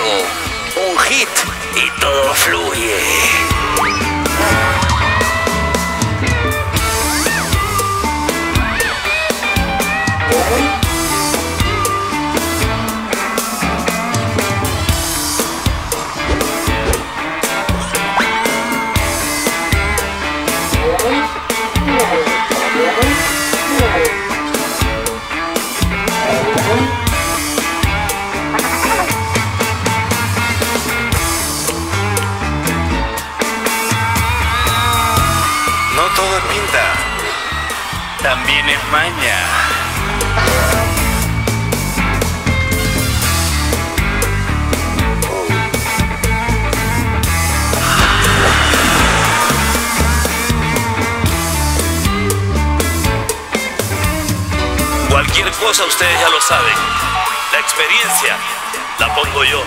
hago un hit y todo fluye. No todo es pinta, también es maña. Cualquier cosa ustedes ya lo saben. La experiencia la pongo yo.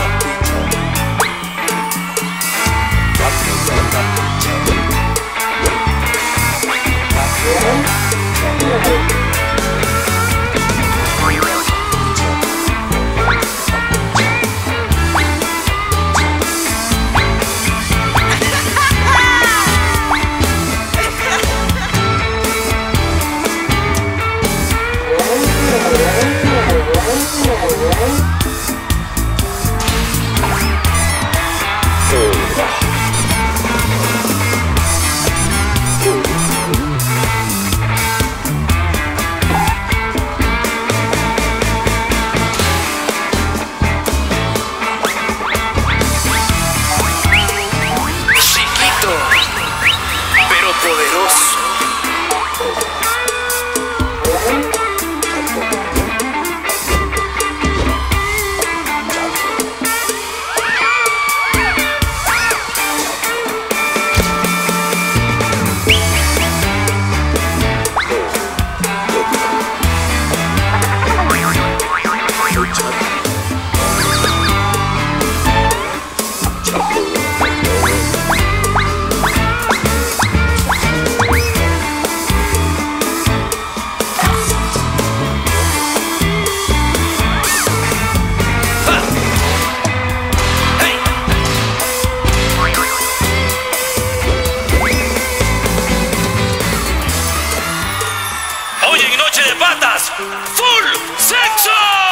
¡Full sexo!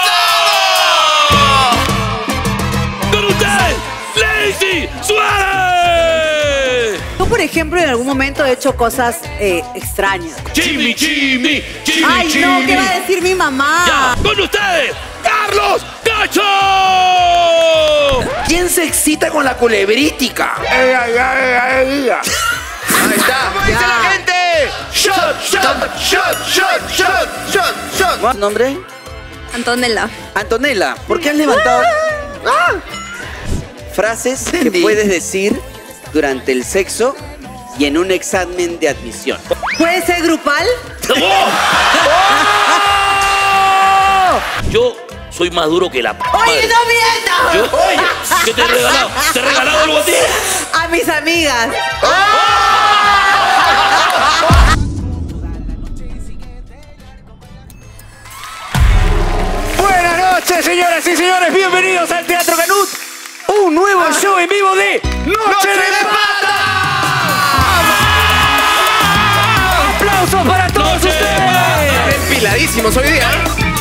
¡Con usted, Lazy Suárez! Yo, por ejemplo, en algún momento he hecho cosas extrañas. ¡Chimi, chimi, chimi, ¡Ay, chimi! no! ¿Qué va a decir mi mamá? Ya, con ustedes, Carlos Cacho. ¿Quién se excita con la culebrítica? Ahí está. ¿Cómo dice la gente? Shot, shot, shot, shot, shot, shot, shot. ¿Tu nombre? Antonella. Antonella, ¿por qué has levantado frases que puedes decir durante el sexo y en un examen de admisión? ¿Puede ser grupal? Yo soy más duro que la ¡Oye, no mientas! Yo, oye, ¿qué te he regalado? ¿Te he regalado algo a ti? A mis amigas. Buenas noches, señoras y señores. Bienvenidos al Teatro Canut. Un nuevo show en vivo de Noche de Pata. ¡Aplausos para todos ustedes! Empiladísimos hoy día.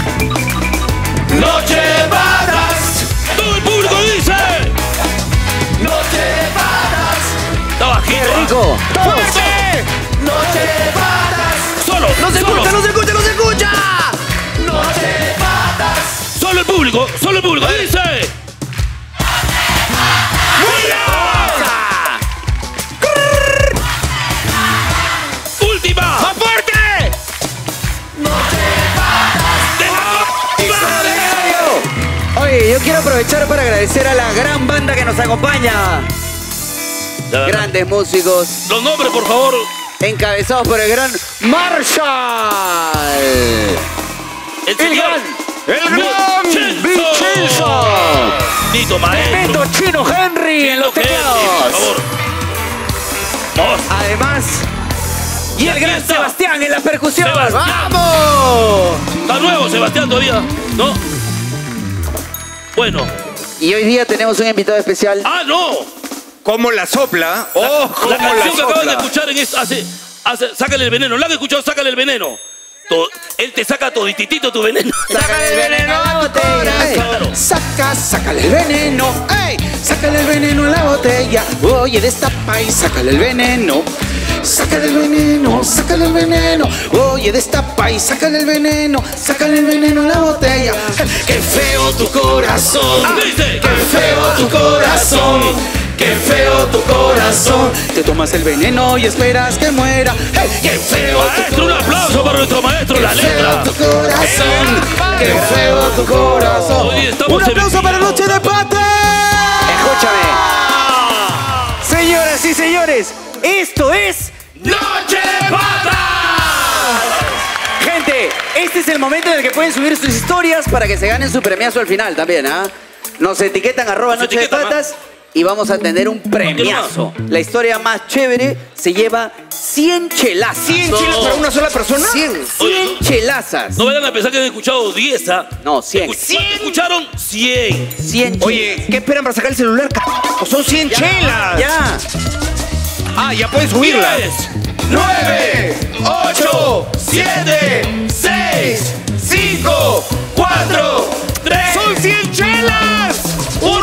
Noche de patas. Todo el público dice. Noche de Patas. Está bajito. ¡Qué rico! ¡Fuerte! Noche de Patas. Solo. ¡No se solo. escucha, no se escucha, no se escucha! Noche de Patas. Solo el público dice. Última. ¡Más fuerte! Oye, yo quiero aprovechar para agradecer a la gran banda que nos acompaña. Grandes músicos, Los nombres, por favor. encabezados por el gran Marshall. El señor. ¡El gran Vincenzo! Nito Maestro. Neto Chino Henry en los Henry, por teclados. favor. Vamos. Además, y el aquí gran está. Sebastián en la percusión. Sebastián. ¡Vamos! Está nuevo Sebastián todavía, ¿no? Bueno, Y hoy día tenemos un invitado especial. ¡Ah, no! ¿Cómo la sopla? ¡Oh, cómo La la canción que acaban de sopla! escuchar en esta, sácale el veneno. ¿La han escuchado? Sácale el veneno. Él te saca todititito tu veneno. Sácale el veneno a la botella. Claro. Sácale el veneno, ey, sácale el veneno a la botella. Oye, destapa y sácale el veneno. Sácale el veneno, sácale el veneno. Oye, destapa y sácale el veneno. Sácale el veneno a la botella. Qué feo tu corazón. Dice. Qué feo tu corazón. Qué feo tu corazón. Te tomas el veneno y esperas que muera. Hey, qué feo tu Maestro, un aplauso para nuestro maestro, la Qué letra. feo tu corazón. Qué feo tu corazón. Hoy estamos Un aplauso en para Noche de Pata. Escúchame. Señoras y señores, esto es... ¡Noche de Pata! Gente, este es el momento en el que pueden subir sus historias para que se ganen su premiazo al final también, ¿ah? Nos etiquetan @ Nos Noche de etiquetan, Patas y vamos a tener un premiazo. La historia más chévere se lleva 100 chelazas. ¿100 chelas para una sola persona? 100 Oye, chelazas. No vayan a pensar que han escuchado 10, ¿ah? No, 100. ¿Cuánto escucharon? 100. 100 Oye, ¿qué esperan para sacar el celular? Son 100 chelas. Ya. Ah, ya pueden subirla. 10, 9, 8, 7, 6, 5, 4, 3, ¡son 100 chelas! 1.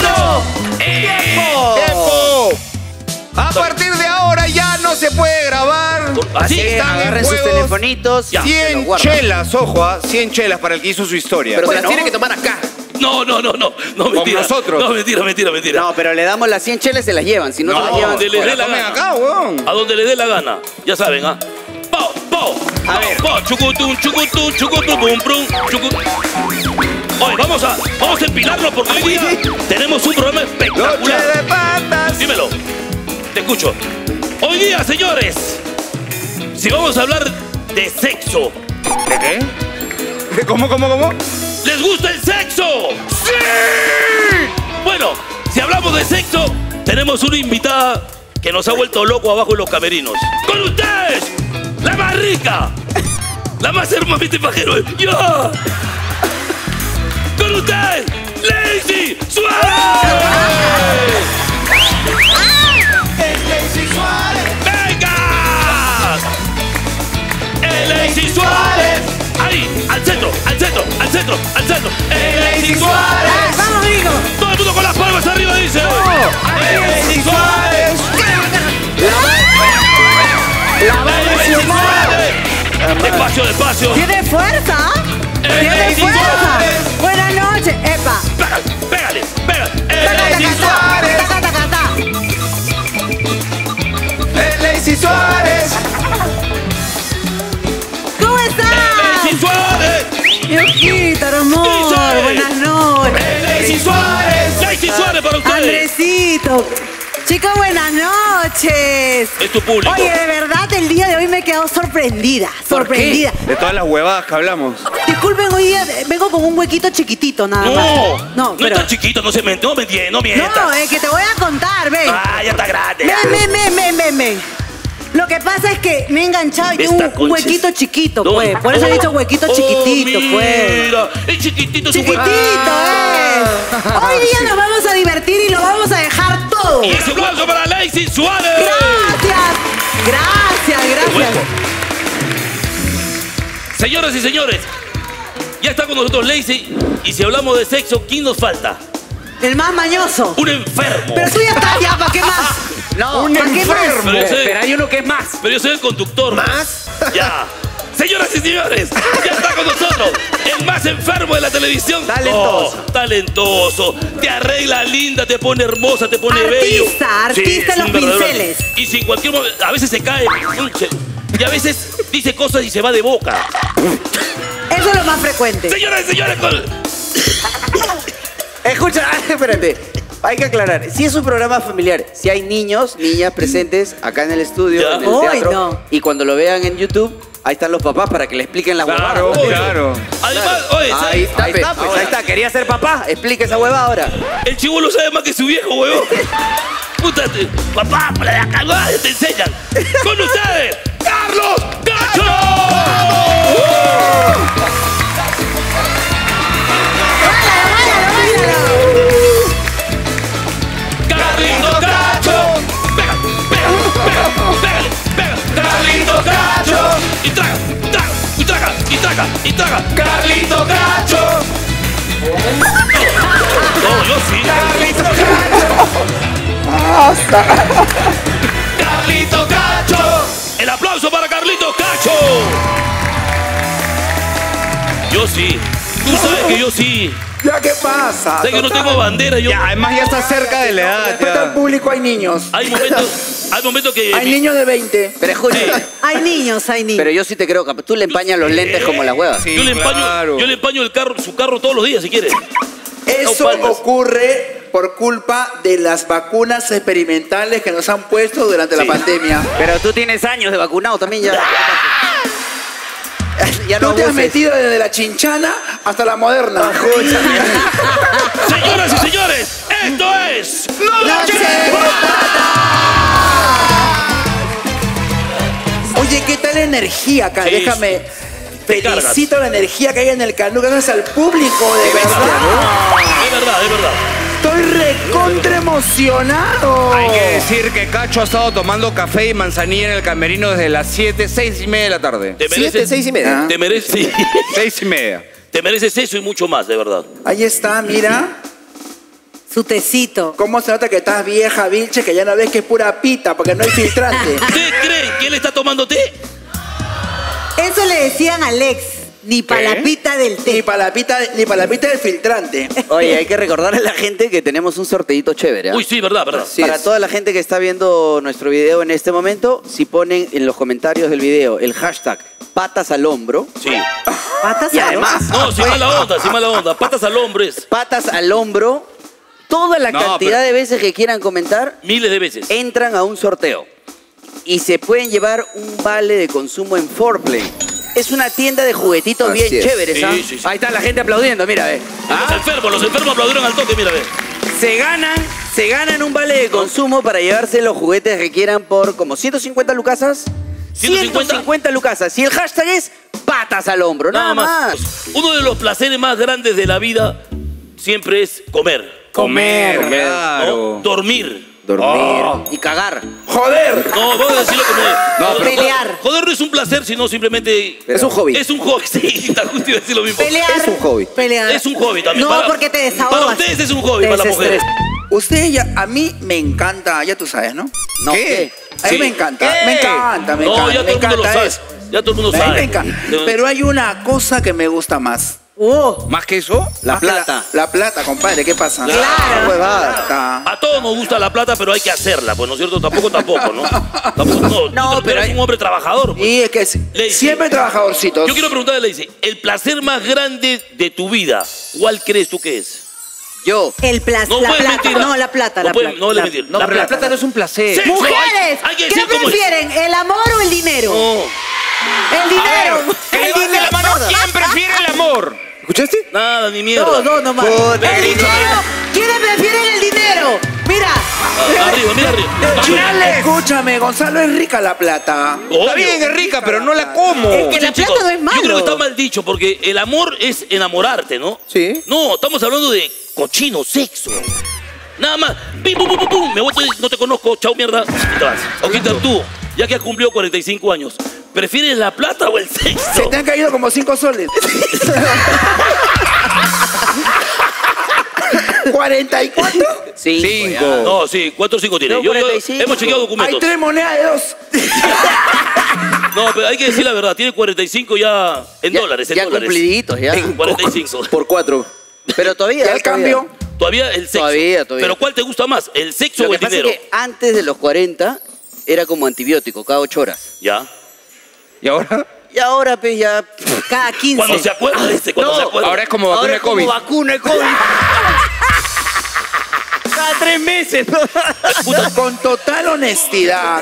¡Tiempo! A partir de ahora ya no se puede grabar. Así Están en Agarren sus juegos. telefonitos. Ya. se los 100 guardan. chelas, ojo, 100 chelas para el que hizo su historia. Pero Pues se las las tiene que tomar acá. No, mentira. nosotros. No, mentira. No, pero le damos las 100 chelas y se las llevan. Si no, se las No, llevan. donde le dé la tomen gana. acá, weón. A donde le dé la gana. Ya saben, ¿ah? ¡Pau! A ver. ¡Pau! ¡Chucutum, pum, prum, chucutum! Oye, vamos a empilarnos porque hoy día tenemos un programa Noche espectacular. de Patas. Dímelo. Te escucho. Hoy día, señores, si vamos a hablar de sexo, ¿De qué? ¿Cómo? ¿les gusta el sexo? ¡Sí! Bueno, si hablamos de sexo, tenemos una invitada que nos ha vuelto loco abajo en los camerinos. ¡Con ustedes! ¡La más rica! ¡La más hermosita y pajero! ¡Yo! ¡Con ustedes! ¡Lazy Suárez! ¡Venga! ¡El Lazy Suárez! ¡Ahí! ¡Al centro! ¡El Lazy Suárez! ¡Vamos, Rico! ¡Todo el mundo con las palmas arriba dice! ¡El Lazy Suárez! Despacio. ¿Tiene fuerza? ¡El ¿Tiene Lazy fuerza? Suárez! Buenas noches, epa. Pégale. ¡El Taca, Lazy taca, Suárez! taca, taca, taca. El Lazy Suárez. ¿Cómo ¡El estás? Lazy Suárez! Diosito, amor. Dice. Buenas noches. ¡El Lazy Suárez! ¡Lazy Suárez para ustedes! Andresito. Chicos, buenas noches. Es tu público. Oye, de verdad, el día de hoy me he quedado sorprendida. Sorprendida. De todas las huevadas que hablamos. Disculpen, hoy día vengo con un huequito chiquitito, nada más. No pero... está chiquito, no mientas. No, es que te voy a contar, ven. Ah, ya está grande. Ven. Lo que pasa es que me he enganchado y tengo Esta un concha huequito es- chiquito, No. pues. Por eso he dicho huequito chiquitito, pues. Mira, es chiquitito. Chiquitito, Hoy día nos vamos a divertir y lo vamos a dejar todo. Y ese aplauso para Lazy Suárez. Gracias. Bueno. Señoras y señores, ya está con nosotros Lazy. Y si hablamos de sexo, ¿quién nos falta? El más mañoso. Un enfermo. Pero tú ya estás, ya, ¿para qué más? No, ¿Para qué más? Pero yo soy- pero hay uno que es más. Pero yo soy el conductor. ¿Más? Ya. Señoras y señores, ya está con nosotros el más enfermo de la televisión. Talentoso. Oh, talentoso. Te arregla linda, te pone hermosa, te pone bello. Artista es en un los verdadero- pinceles. Y si en cualquier momento, a veces se cae. Y a veces dice cosas y se va de boca. Eso es lo más frecuente. Señoras y señores, Escucha, espérate. Hay que aclarar. Si es un programa familiar, si hay niños, niñas presentes acá en el estudio, Ya. en el Uy, teatro, no. y cuando lo vean en YouTube, ahí están los papás para que le expliquen la Claro, huevada. claro. además, oye, Ahí está, pues, ahora, ahí está. Quería ser papá. Explica esa huevada ahora. el chibolo sabe más que su viejo, huevón. Puta, papá, para la cagada te enseñan. Con ustedes, Carlos Cacho. sí. Carlito Cacho. El aplauso para Carlitos Cacho. Yo sí. Tú sabes que yo sí. ¿Ya qué pasa? Sé que no tengo bandera. Yo... Ya, además ya está cerca de la edad. Respeto al público, hay niños. Hay momentos que... Hay niños de 20. Pero escucha, Hay niños. pero yo sí te creo, tú le empañas los lentes como las huevas. Sí, yo le empaño el carro, su carro todos los días, si quiere. Eso No palmas. ocurre por culpa de las vacunas experimentales que nos han puesto durante la pandemia. Pero tú tienes años de vacunado también ya. Ya Tú no te has abuses. metido desde la chinchana hasta la moderna. Señoras y señores, esto es... Oye, ¿qué tal la energía acá? Sí, Déjame. te cargas. Felicito la energía que hay en el Canut. Gracias al público, de verdad. Es verdad, es verdad. Estoy recontra emocionado. Hay que decir que Cacho ha estado tomando café y manzanilla en el camerino desde las 7, 6 y media de la tarde. Te mereces... 6:30. Te mereces... sí. 6 y media. Te mereces eso y mucho más, de verdad. Ahí está, mira. Su tecito. ¿Cómo se nota que estás vieja, Vilche? Que ya no ves que es pura pita, porque no hay filtrante. ¿Ustedes creen que él está tomando té? Eso le decían a Alex. Ni para la pita del Ni té. para la pita del filtrante. Oye, hay que recordarle a la gente que tenemos un sorteito chévere. Uy, sí, verdad, verdad. Sí. Para es. toda la gente que está viendo nuestro video en este momento, si ponen en los comentarios del video el hashtag patas al hombro, Sí. Patas y a además No, sin mala onda, sin mala onda. Patas al hombro es patas al hombro, toda la No, cantidad de veces que quieran comentar, miles de veces. entran a un sorteo. Y se pueden llevar un vale de consumo en Foreplay. Es una tienda de juguetitos Así bien es. chéveres, ¿ah? Sí, sí, sí. Ahí está la gente aplaudiendo, mira, ve. Los enfermos aplaudieron al toque, mira, ve. Se ganan un vale de consumo para llevarse los juguetes que quieran por como 150 lucasas. 150 lucasas. Y el hashtag es patas al hombro, nada más. Pues, uno de los placeres más grandes de la vida siempre es comer. Comer, claro. ¿no? Dormir. Dormir y cagar. ¡Joder! No, vamos a decirlo como es. No, pero- Pelear. Joder no es un placer, sino simplemente... Es un hobby. Es un hobby, sí, está justo iba a decir lo mismo. Pelear. Es un hobby. Pelear. Es un hobby también. No, porque te desahogas. Para ustedes es un hobby, Te para las mujeres. desestresas. Usted ya, a mí me encanta, ya tú sabes, ¿no? No, ¿Qué? A mí Sí. me encanta, ¿Qué? me encanta, me No, encanta. ya me todo el mundo lo encanta sabe. eso. Ya todo el mundo A mí sabe. me encanta. Pero hay una cosa que me gusta más. ¿Más que eso? La Más que plata. La plata, compadre, ¿qué pasa? Claro. La huevada. A todos nos gusta la plata, pero hay que hacerla, pues, ¿no es cierto? Tampoco, ¿no? Tampoco, No, tú pero eres hay- un hombre trabajador, pues. Y es que Lacey. siempre trabajadorcitos. Yo quiero preguntarle, Lacey, el placer más grande de tu vida, ¿cuál crees tú que es? Yo. El placer. No la puedes plata. mentir. No, la plata, No la puedes- plata. no le mentir. No, pero la plata no es un placer. Sí. Mujeres, Hay que ¿qué decir cómo es. prefieren? ¿El amor o el dinero? No, El dinero. Que El levante dinero. la mano, ¿quién prefiere el amor? ¿Escuchaste? nada, ni mierda. No, nomás. Puta, El dinero. ¿Quiénes prefieren el dinero? Mira. Arriba, mira arriba. Escúchame, Gonzalo, es rica la plata. Obvio. Está bien, es rica, pero no la como. Es que la Chicos, plata no es malo. Yo creo que está mal dicho, porque el amor es enamorarte, ¿no? Sí. No, estamos hablando de cochino, sexo. Nada más. Pim, pum, pum, pum, pum. Me voy, no te conozco, chau, mierda. Y te vas. Ojita, tú, ya que has cumplido 45 años, ¿prefieres la plata o el sexo? Se te han caído como 5 soles. 44. 5. No, sí, 4 o 5 tiene. No, 45. Hemos chequeado Hay documentos. 3 monedas de 2. No, pero hay que decir la verdad, tiene 45 ya en dólares, en Ya dólares. cumpliditos, ya. 45. Por 4. Pero todavía. ¿Y al cambio? Todavía el sexo. Todavía. Pero ¿cuál te gusta más? ¿El sexo Lo o que el pasa dinero? es que antes de los 40 era como antibiótico, cada 8 horas. Ya. ¿Y ahora? Y ahora, pues ya. Cada 15. Cuando se acuerda, cuando se acuerda. Ahora es como vacuna Ahora de es como COVID. vacuna de COVID. Cada 3 meses. Con total honestidad,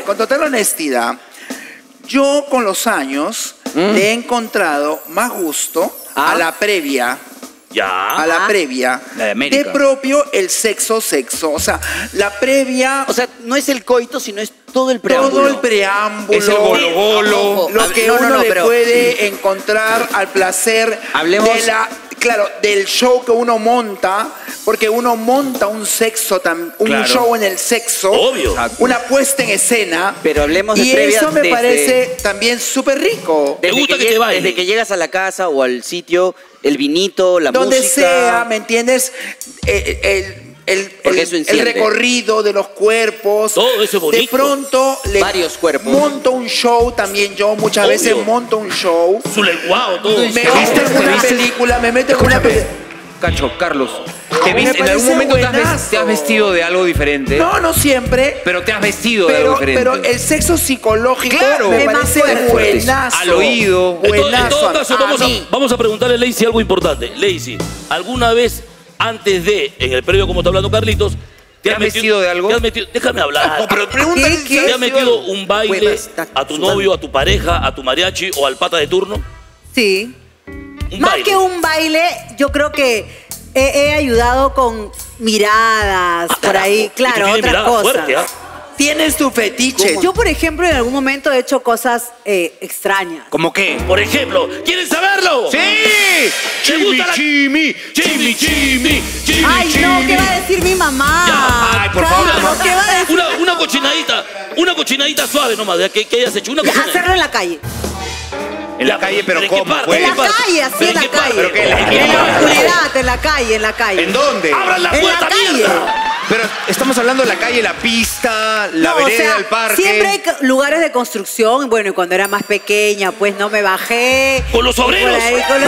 yo con los años le he encontrado más gusto a la previa. Ya. A la previa. La de América. propio el sexo. O sea, la previa, O sea, no es el coito, sino es todo el preámbulo. todo el preámbulo. Es el golo-golo. Ojo, Lo que no, uno le pero- puede encontrar al placer Hablemos- de del show que uno monta, porque uno monta un sexo, un Claro. show en el sexo, Obvio. una puesta en escena. Pero hablemos de y previa eso me desde- parece también súper rico. ¿Te gusta que te bailen? Desde que llegas a la casa o al sitio, el vinito, la Donde música. sea, ¿me entiendes? Porque eso el enciende. recorrido de los cuerpos. Todo eso es bonito. De pronto Varios cuerpos. monto un show también yo. Muchas Obvio. veces monto un show. Su lenguado, todo. Me meto en una película, me meto en una película. Cacho, Carlos, Me ¿en algún parece momento te has buenazo. vestido de algo diferente? No, no siempre. Pero te has vestido de algo diferente. Pero el sexo psicológico Claro. me Es más parece fuerte. buenazo. Al oído. En Buenazo. todo caso, a mí. vamos a preguntarle a Lacey algo importante. Lacey, ¿alguna vez antes de, en el previo como está hablando Carlitos, ¿Te has vestido de algo? te has metido- déjame hablar. No, pero pregúntale si ¿Te has metido un baile Huevas, está a tu sudando. novio, a tu pareja, a tu mariachi o al pata de turno? Sí. Un Más baile. que un baile, yo creo que he ayudado con miradas, por ahí, carajo. Y claro, tú tienes otras mirada cosas. fuerte, ¿ah? Tienes tu fetiche. Yo, por ejemplo, en algún momento he hecho cosas extrañas. ¿Cómo qué? Por ejemplo, ¿quieren saberlo? ¡Sí! ¿Te gusta la- Chimi! Chimi. Ay, no, ¿qué va a decir mi mamá? Ya. Ay, por favor, Claro, ¿qué va a decir? Una cochinadita suave nomás, de que hayas hecho. Una cochinadita. Hacerlo en la calle. En la calle, pero ¿en qué ¿cómo? parte? Pues? En la parte? calle, así ¿Pero en la qué parte? calle. ¿Pero qué, en la En esquina? la oscuridad, en la calle, en la calle. ¿En dónde? ¡Abran la En la puerta, calle. mierda! Pero estamos hablando de la calle, la pista, la No, vereda, o sea, el parque. siempre hay lugares de construcción. Bueno, y cuando era más pequeña, pues no me bajé. ¿Con los obreros? Por ahí, con los-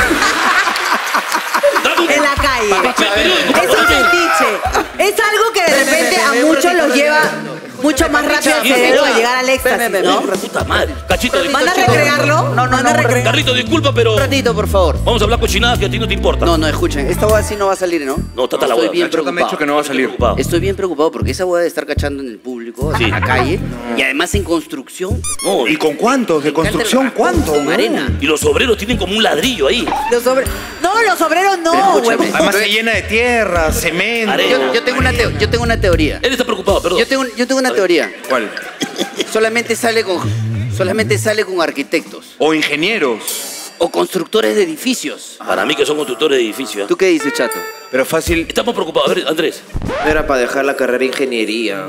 Dame un- en la calle. Papel periódico, Es un fetiche. Es algo que de repente a muchos los lleva mucho más rápido al cerebro a llegar al éxtasis, ¿no? Puta madre. Cachito, ¿Van a recrearlo? No, ¿Van a recrear? Carlito, disculpa, pero Un ratito, por favor. vamos a hablar cochinadas que a ti no te importa. No, escuchen. Esta boda sí no va a salir, ¿no? No, tata la Estoy hueá, bien Cacho, me ha dicho que no va a salir. Preocupado. Estoy bien preocupado porque esa boda de estar cachando en el público, Sí. en la calle, y además en construcción. No, ¿Y con cuántos? ¿De construcción cuánto? Con arena. y los obreros tienen como un ladrillo ahí. Los No, los obreros no, Escúchame. huevón. Además se llena de tierra, cemento. Arena. Yo tengo una teoría. Él está preocupado, perdón. Yo tengo una teoría. ¿Cuál? Solamente sale con arquitectos O ingenieros. o constructores de edificios. Para mí que son constructores de edificios. ¿eh? ¿Tú qué dices, Chato? Pero fácil. Estamos preocupados. A ver, Andrés. Era para dejar la carrera de ingeniería.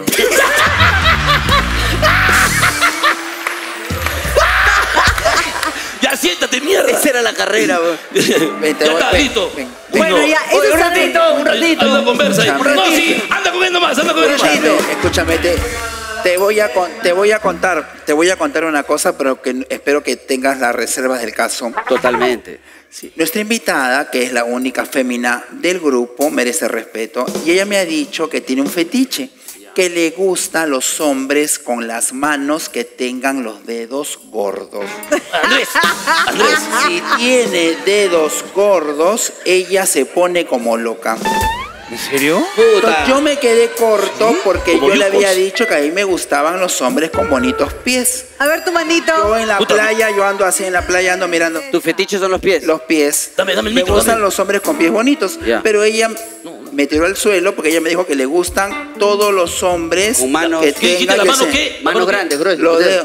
Ya siéntate, mierda. Esa era la carrera, weón. Vente, Ya está, ven, listo. ven. Bueno, ya, eso un está ratito, un ratito. Anda, conversa ahí. Un No, ratito. sí, anda comiendo más, anda comiendo más. Escúchame, te voy a contar una cosa, pero que espero que tengas las reservas del caso. Totalmente. Sí, nuestra invitada, que es la única fémina del grupo, merece respeto. Y ella me ha dicho que tiene un fetiche, que le gusta a los hombres con las manos que tengan los dedos gordos. Andrés, Si tiene dedos gordos, ella se pone como loca. ¿En serio? Entonces, yo me quedé corto porque Como yo le había yupos. dicho que a mí me gustaban los hombres con bonitos pies. A ver tu manito. Yo en la Puta. playa, yo ando así en la playa, ando mirando Tus fetiches son los pies. los pies. Dame el Me micro, gustan dame. los hombres con pies bonitos. Ya. Pero ella me tiró al suelo porque ella me dijo que le gustan todos los hombres Con manos- que ¿Qué dijiste? tengan ¿La que mano se- qué? Manos grandes, gruesas. Los dedos.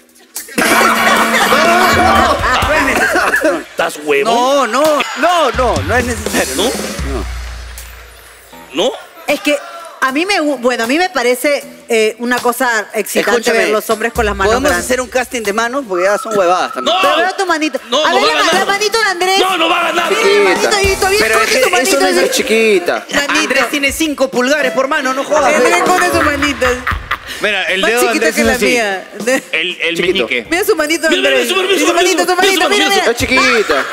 ¿estás huevo? No es necesario. ¿No? ¿No? Es que a mí me parece una cosa excitante Escúchame, ver los hombres con las manos Podemos grandes. hacer un casting de manos porque ya son huevadas también. No. Pero veo tu manito. No, a no ver va a ganar. la manito de Andrés. No, no va a ganar. Mira, el manito y todavía Pero esconde su manito. eso no es chiquita. Manito. Andrés tiene 5 pulgares por mano, no jodas. Andrés esconde su manito. Mira, el Más dedo de chiquita Andrés que es la así. mía. El Chiquito. meñique. Mira su manito de Mira, Andrés. mira, mira, Su manito, su manito, mira, mira. Es chiquita.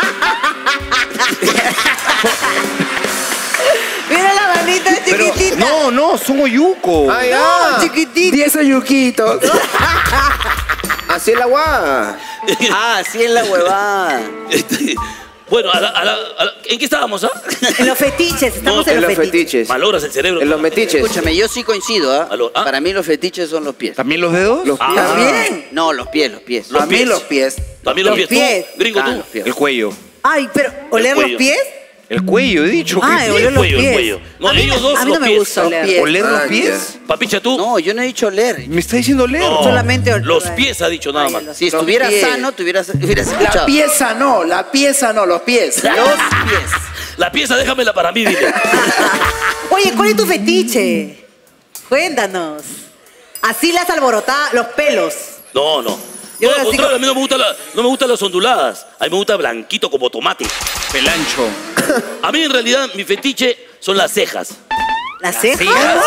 Mira la manita Pero, chiquitita. no, son oyucos. Ay, No, chiquitita. 10 ayuquitos. Así es la guá. Ah, sí es la huevada. Bueno, ¿en qué estábamos, ah? En los fetiches, estamos No, en En los los fetiches. fetiches. Malogras el cerebro. En los metiches. Escúchame, yo sí coincido, ¿ah? Aló, ¿ah? Para mí los fetiches son los pies. ¿También los dedos? Los Ah. También. No, los pies. A mí pies. los pies. También los Los pies. pies. ¿Tú? Gringo, Ah, tú. los pies. El cuello. Ay, pero ¿oler los cuello. pies? El cuello, he dicho. Ah, que oler el los cuello, el pies. cuello. No, a mí, ellos dos, a mí no los me pies. gusta Los oler. pies. ¿Oler los Ah, pies? Papicha, tú. No, yo no he dicho oler. Me está diciendo oler. No, Solamente los pies ha dicho nada más. Si estuviera pies. sano, te hubieras La escuchado. pieza no, los pies. Los pies. La pieza déjamela para mí, dile. Oye, ¿cuál es tu fetiche? Cuéntanos. Así las alborotadas, los pelos. No, no. Yo No, al así contrario, como- a mí no me gustan las onduladas. A mí me gusta blanquito como tomate. Pelancho. A mí en realidad mi fetiche son las cejas. ¿Las cejas?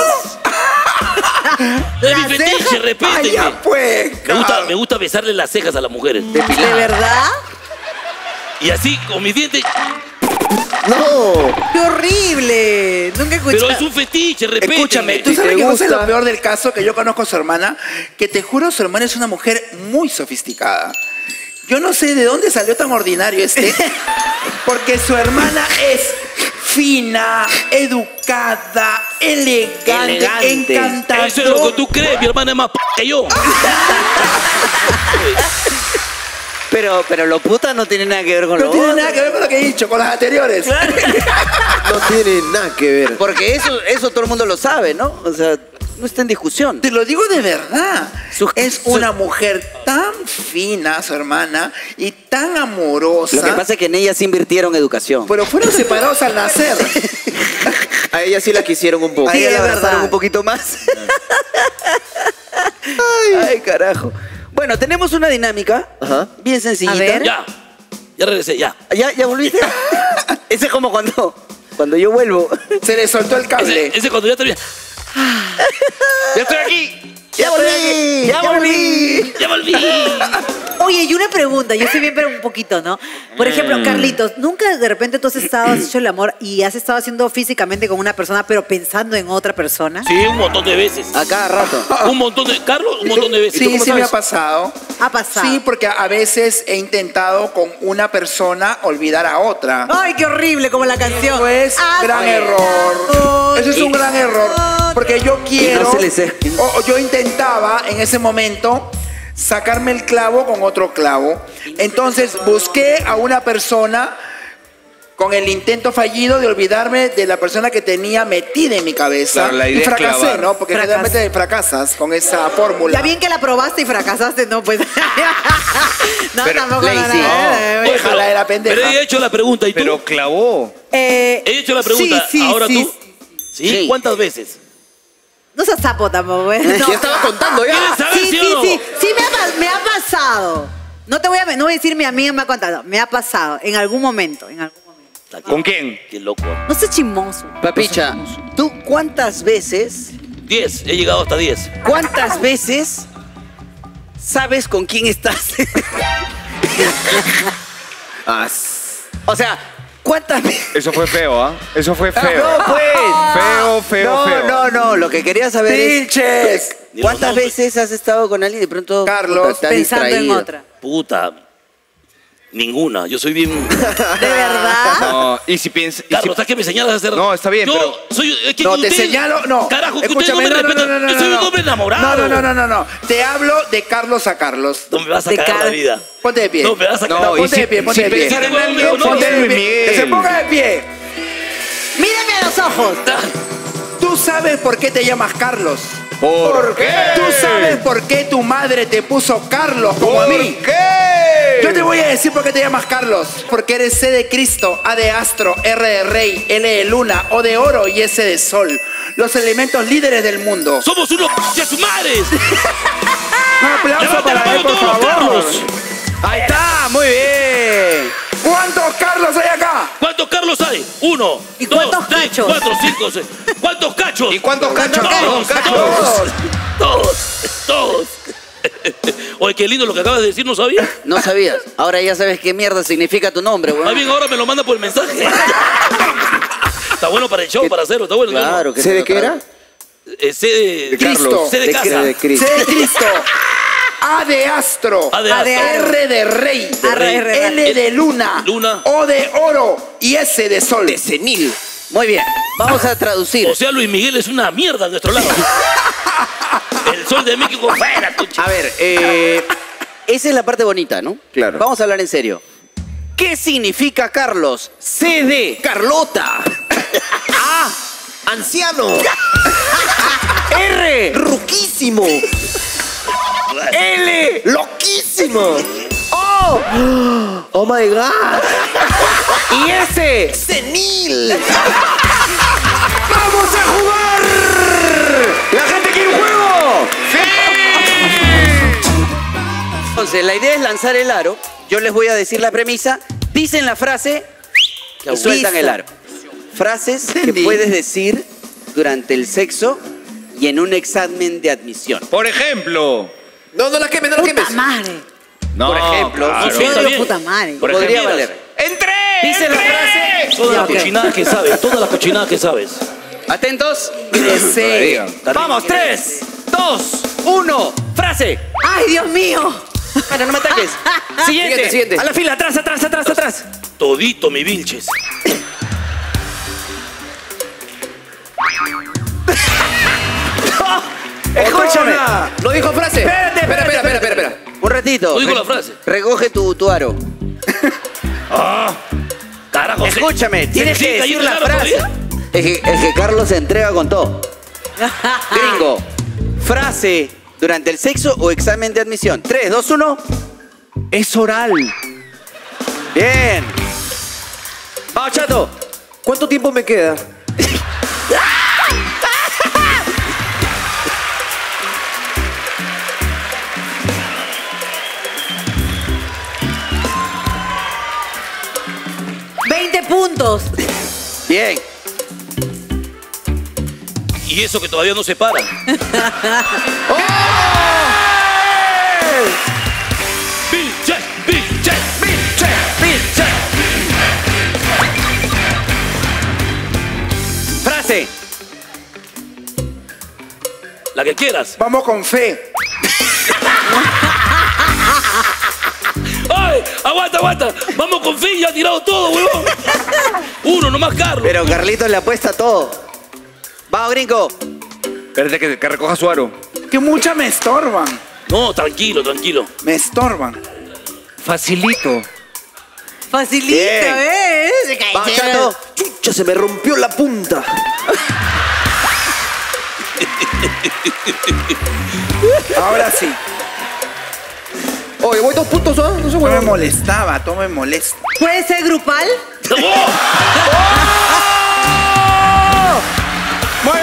Es mi ¿Las fetiche, cejas? respétenme. Ya, pues. Me gusta besarle las cejas a las mujeres. ¿De verdad? Y así, con mis dientes. No. ¡Qué horrible! Nunca he escuchado. Pero es un fetiche, respétenme. Escúchame, tú sabes que no es lo peor del caso, que yo conozco a su hermana, que te juro, su hermana es una mujer muy sofisticada. Yo no sé de dónde salió tan ordinario porque su hermana es fina, educada, elegante, encantadora. Eso es lo que tú crees, mi hermana es más que yo. Pero lo puta no tiene nada que ver con No lo tiene otro. nada que ver con lo que he dicho, con las anteriores. No tiene nada que ver. Porque eso todo el mundo lo sabe, ¿no? O sea, no está en discusión. Te lo digo de verdad. Es su- una mujer tan fina, su hermana, y tan amorosa. Lo que pasa es que en ella sí invirtieron educación. Pero fueron separados al nacer. A ella sí la quisieron un poco. A ella es la abrazaron verdad. un poquito más. Ay, carajo. Bueno, tenemos una dinámica Ajá. bien sencillita. A ver. Ya regresé, ya. ¿Ya volviste? Ese es como cuando yo vuelvo. Se le soltó el cable. Ese cuando ya termina. ¡Ya estoy aquí! ¡Ya volví! ¡Ya volví! ¡Ya volví! Oye, y una pregunta, yo estoy bien, pero un poquito, ¿no? Por ejemplo, Carlitos, ¿nunca de repente tú has hecho el amor y has estado haciendo físicamente con una persona, pero pensando en otra persona? Sí, un montón de veces. A cada rato. Un montón de... Carlos, un montón de veces. Sí, ¿Tú cómo sí me ha sabes? pasado. Ha pasado. Sí, porque a veces he intentado con una persona olvidar a otra. Ay, qué horrible, como la canción. Eso es gran error. Eso es un gran error. Porque yo quiero... se les es- o yo intentaba en ese momento sacarme el clavo con otro clavo. Entonces busqué a una persona con el intento fallido de olvidarme de la persona que tenía metida en mi cabeza. Claro, la idea y es fracasé, clavar. ¿no? Porque Fracasé. realmente fracasas con esa fórmula. Ya bien que la probaste y fracasaste, no, pues. No, Pero, tampoco. Lazy. No. Déjala, era pendeja. Pero he hecho la pregunta, ¿y tú? Pero clavó. He hecho la pregunta, sí, ahora sí. tú. ¿Sí? Sí. ¿Cuántas veces? No seas sapo tampoco, ¿eh? No. Ya estaba contando ¿Quieres ya. saber Sí, sí sí, o no? sí. Sí, me ha pasado. No voy a decir mi amiga me ha contado. Me ha pasado en algún momento. ¿Con quién? Qué loco. No sé chismoso. Papicha, ¿tú cuántas veces 10, he llegado hasta 10. sabes con quién estás? O sea, ¿cuántas veces? Eso fue feo, ¿ah? Eso fue feo. No, pues. Feo. No, lo que quería saber es ¡Pinches! ¿cuántas veces has estado con alguien y de pronto Carlos, te has Pensando en distraído? otra. Puta. Ninguna. Yo soy bien... ¿De verdad? No, y si piensas... Carlos, ¿sabes que me señalas a hacer? No, está bien, Yo pero- soy... Es que No, te usted- señalo, no. Carajo, que ustedes Escúchame, no me respetan. Yo soy un hombre enamorado. No. Te hablo de Carlos a Carlos. No me vas a De sacar la cara. vida. Ponte de pie. No, me vas a No, sacar. y ponte de pie, ponte de pie. pensar en No, alguien, no, Ponte ponte de en pie. Miguel. Que se ponga de pie. Mírame a los ojos. Tú sabes por qué te llamas Carlos. ¿Por qué? Tú sabes por qué tu madre te puso Carlos como a mí. ¿Por qué? Yo te voy a decir por qué te llamas Carlos. Porque eres C de Cristo, A de astro, R de rey, L de luna, O de oro y S de sol. Los elementos líderes del mundo. Somos unos ¡sumares! Un aplauso ¡Levante la para él, mano por todos, favor. Carlos! Ahí está, muy bien. ¿Cuántos Carlos hay acá? ¿Cuántos Carlos hay? 1, ¿Y 2, cuántos 3, cachos? 4, 5, 6. ¿Cuántos cachos? ¿Y cuántos cachos? Todos, Cachos. todos. Oye, qué lindo lo que acabas de decir, ¿no sabía? No sabías. Ahora ya sabes qué mierda significa tu nombre, Más weón. bien ahora me lo manda por el mensaje. Está bueno para el show, para hacerlo, está bueno. Claro que ¿Sé sí, de qué era? C de Cristo. C de casa. De Cristo. C de Cristo. A de astro. A de astro. R de rey. R. L de luna. Luna. O de oro. Y S de sol. De senil. Muy bien. Vamos a traducir. O sea, Luis Miguel es una mierda a nuestro lado. El sol de México fuera, tu A ver, esa es la parte bonita, ¿no? Claro. Vamos a hablar en serio. ¿Qué significa Carlos? CD. Carlota. A. Anciano. R. Ruquísimo. L. Loquísimo. O. Oh my God. Y S. Senil. ¡Vamos a jugar! ¡La gente quiere un juego! Entonces, la idea es lanzar el aro. Yo les voy a decir la premisa. Dicen la frase y sueltan Listo. el aro. Frases que Entendí. puedes decir durante el sexo y en un examen de admisión. Por ejemplo. No la quemes, no la Puta quemes. madre. No, Por ejemplo, claro. Sí, está bien. Puta madre. Por podría ejemplo, valer. ¡Entré! Dice la frase. Toda Ya, la ok. cochinada que sabes, toda la cochinada que sabes. Atentos. Digan. Vamos, 3, 2, 1. Frase. ¡Ay, Dios mío! Bueno, no me ataques. Siguiente. Siguiente. A la fila, atrás. Todito mi Vilches. Escúchame. No dijo frase. Espérate. Espera. Un ratito. No digo la frase. Recoge tu aro. Carajo. Escúchame, tienes que significa decir ir la largo frase. todavía? Es que Carlos se entrega con todo. Gringo, frase durante el sexo o examen de admisión. 3, 2, 1. Es oral. Bien. Vamos, chato. ¿Cuánto tiempo me queda? ¡20 puntos! Bien. Y eso que todavía no se para. Vilches, Vilches, Vilches. Frase. La que quieras. Vamos con fe. ¡Ay! Aguanta. Vamos con fin, ya ha tirado todo, huevón. Uno, nomás Carlos. Pero Carlitos le apuesta todo. Vamos, gringo. Espérate que recoja su aro. Que muchas me estorban. No, tranquilo. Me estorban. Facilito. Facilito, Bien. ¿eh? Vamos, chato. Chucha, se me rompió la punta. Ahora sí. Oye, voy 2 puntos, ¿ah? No sé, No me huevón. molestaba, todo me molesta. ¿Puede ser grupal? ¡Oh! Muy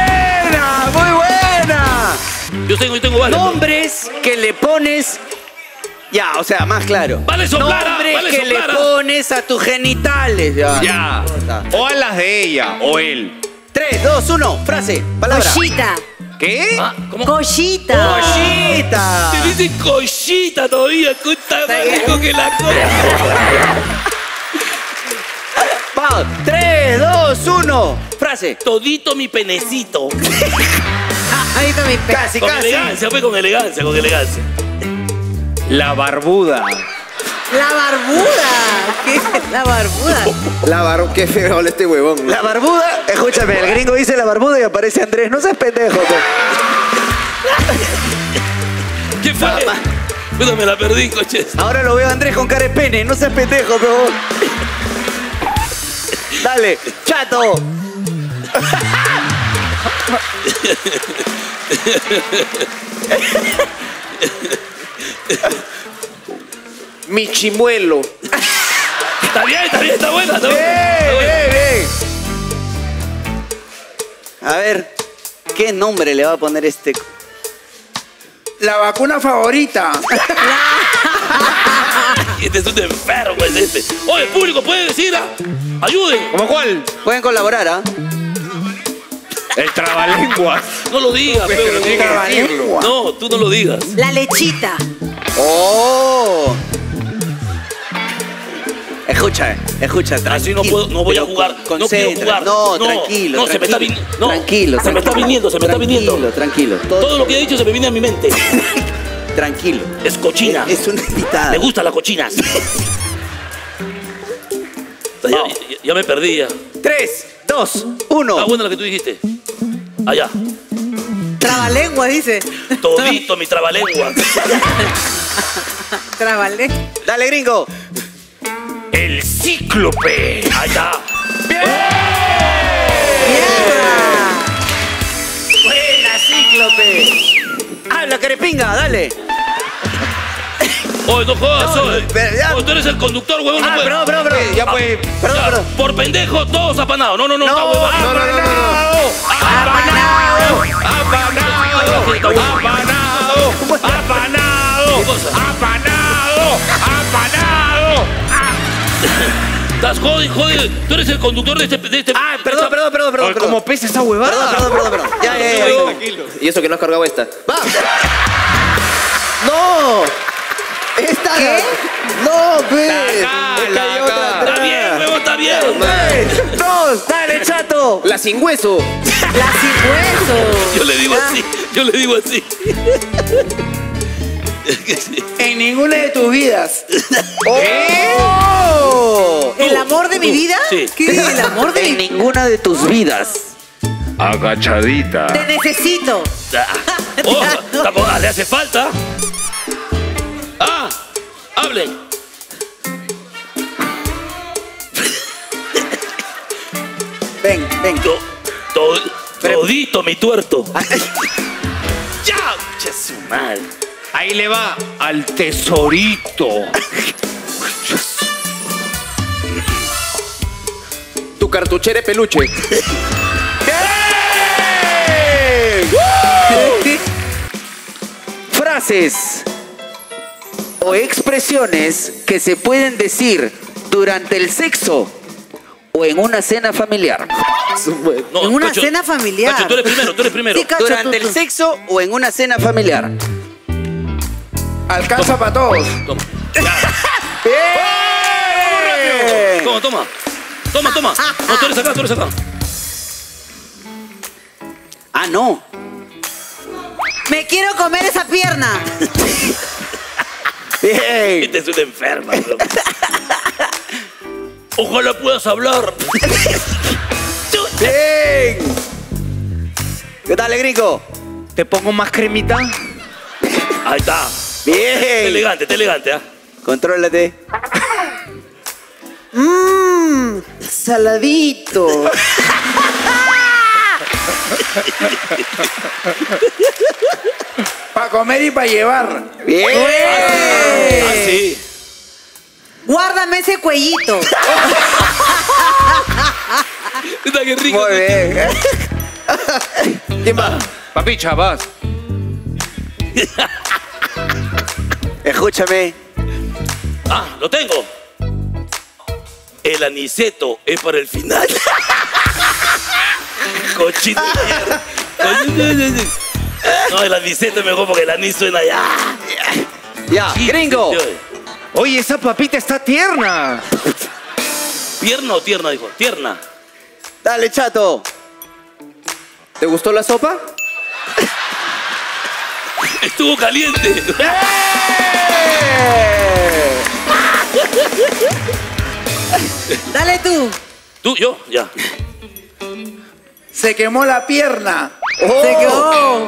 buena. Yo tengo varios. Nombres que le pones. Ya, o sea, más claro. Vale soplar, Nombres vale que soplar. le pones a tus genitales. Ya. O a las de ella o él. 3, 2, 1. Frase. Palabra. Cochita. ¿Qué? Ah, ¿cómo? Cochita. Cochita. Te dicen cochita todavía, escucha más rico que la cosa. Vamos. 3, 2, 1. Frase. Todito mi penecito. Ahí está mi pe- Casi, Con casi. elegancia, fue con elegancia. La barbuda. La barbuda. ¿Qué es la barbuda? Qué feo habla este huevón. La barbuda. Escúchame, el gringo dice la barbuda y aparece Andrés. No seas pendejo, pues. ¿Qué fue? Puta, me la perdí, coches. Ahora lo veo a Andrés con cara de pene. No seas pendejo, pero. Dale, chato. Mi chimuelo. Está bien, está buena. Está buena. Bien. A ver, ¿qué nombre le va a poner este? La vacuna favorita. Este es un enfermo, es este. Oye, público, ¿puede decir? Ayuden. ¿Cómo cuál? Pueden colaborar, ¿ah? El trabalenguas. No lo digas, Pero pero tiene que decirlo. no, tú no lo digas. La lechita. ¡Oh! Escucha, Así tranquilo. no voy a jugar. No quiero jugar. No, tranquilo. No, se me está viniendo. No, Tranquilo. Se me está viniendo. Tranquilo. Todo lo que he dicho se me viene a mi mente. Tranquilo. Es cochina. Es una invitada. Me gustan las cochinas. Ya me perdí ya. 3, 2, 1. Ah, buena la que tú dijiste. Allá. Trabalengua, dice. Todito mi trabalengua. Trabalengua. Dale, gringo. El cíclope. Allá. Buena, cíclope. Habla, carepinga, dale. Oye, no jodas, oye. pero ya- Oye, tú eres el conductor, huevón. no puedes. Perdón. Ya pues. Perdón. Por pendejo, todos apanados. No, está huevón. Apanado. Estás jodido. Tú eres el conductor de este Perdón. ¿Cómo pesa esa huevada? Perdón. Ya. Y eso que no has cargado esta. ¡Va! ¡No! ¡Esta! ¿Qué? ¡No, ve! Está bien, huevón, está bien. ¡Dos! ¡Dale, chato! La sin hueso. La sin hueso. Yo le digo así. En ninguna de tus vidas. ¡Oh! ¿El amor de mi vida? Sí. ¿Qué? ¿El amor de En mi vida? ninguna de tus vidas. Agachadita. Te necesito. Le hace falta. Hablen. Ven. Todito mi tuerto. ¡Ya! ¡Che su madre! Ahí le va al tesorito. Tu cartuchera de peluche. Frases o expresiones que se pueden decir durante el sexo o en una cena familiar. No, En una Cacho, cena familiar. Cacho, tú eres primero. Sí, Cacho, Durante tú. el sexo o en una cena familiar. Alcanza para todos. Toma. ¡Bien! Toma. No, tú eres acá. Ah, no. Me quiero comer esa pierna. Bien. Esta es una enferma, bro. Ojalá puedas hablar. Bien. ¿Qué tal, gringo? ¿Te pongo más cremita? Ahí está. Bien. Está elegante, ¿ah? Contrólate. Saladito. Para comer y para llevar. Bien. Ah, sí. Guárdame ese cuellito. Está que rico. Muy bien. ¿Quién va? Papicha, vas. Escúchame. Lo tengo. El aniceto es para el final. Cochito de mierda. No, el aniceto es mejor porque el anís suena ya. Ya, gringo. Oye, esa papita está tierna. ¿Tierna o tierna, dijo? Tierna. Dale, chato. ¿Te gustó la sopa? Estuvo caliente. Dale tú. ¿Tú? ¿Yo? Ya. Se quemó la pierna. Se quedó.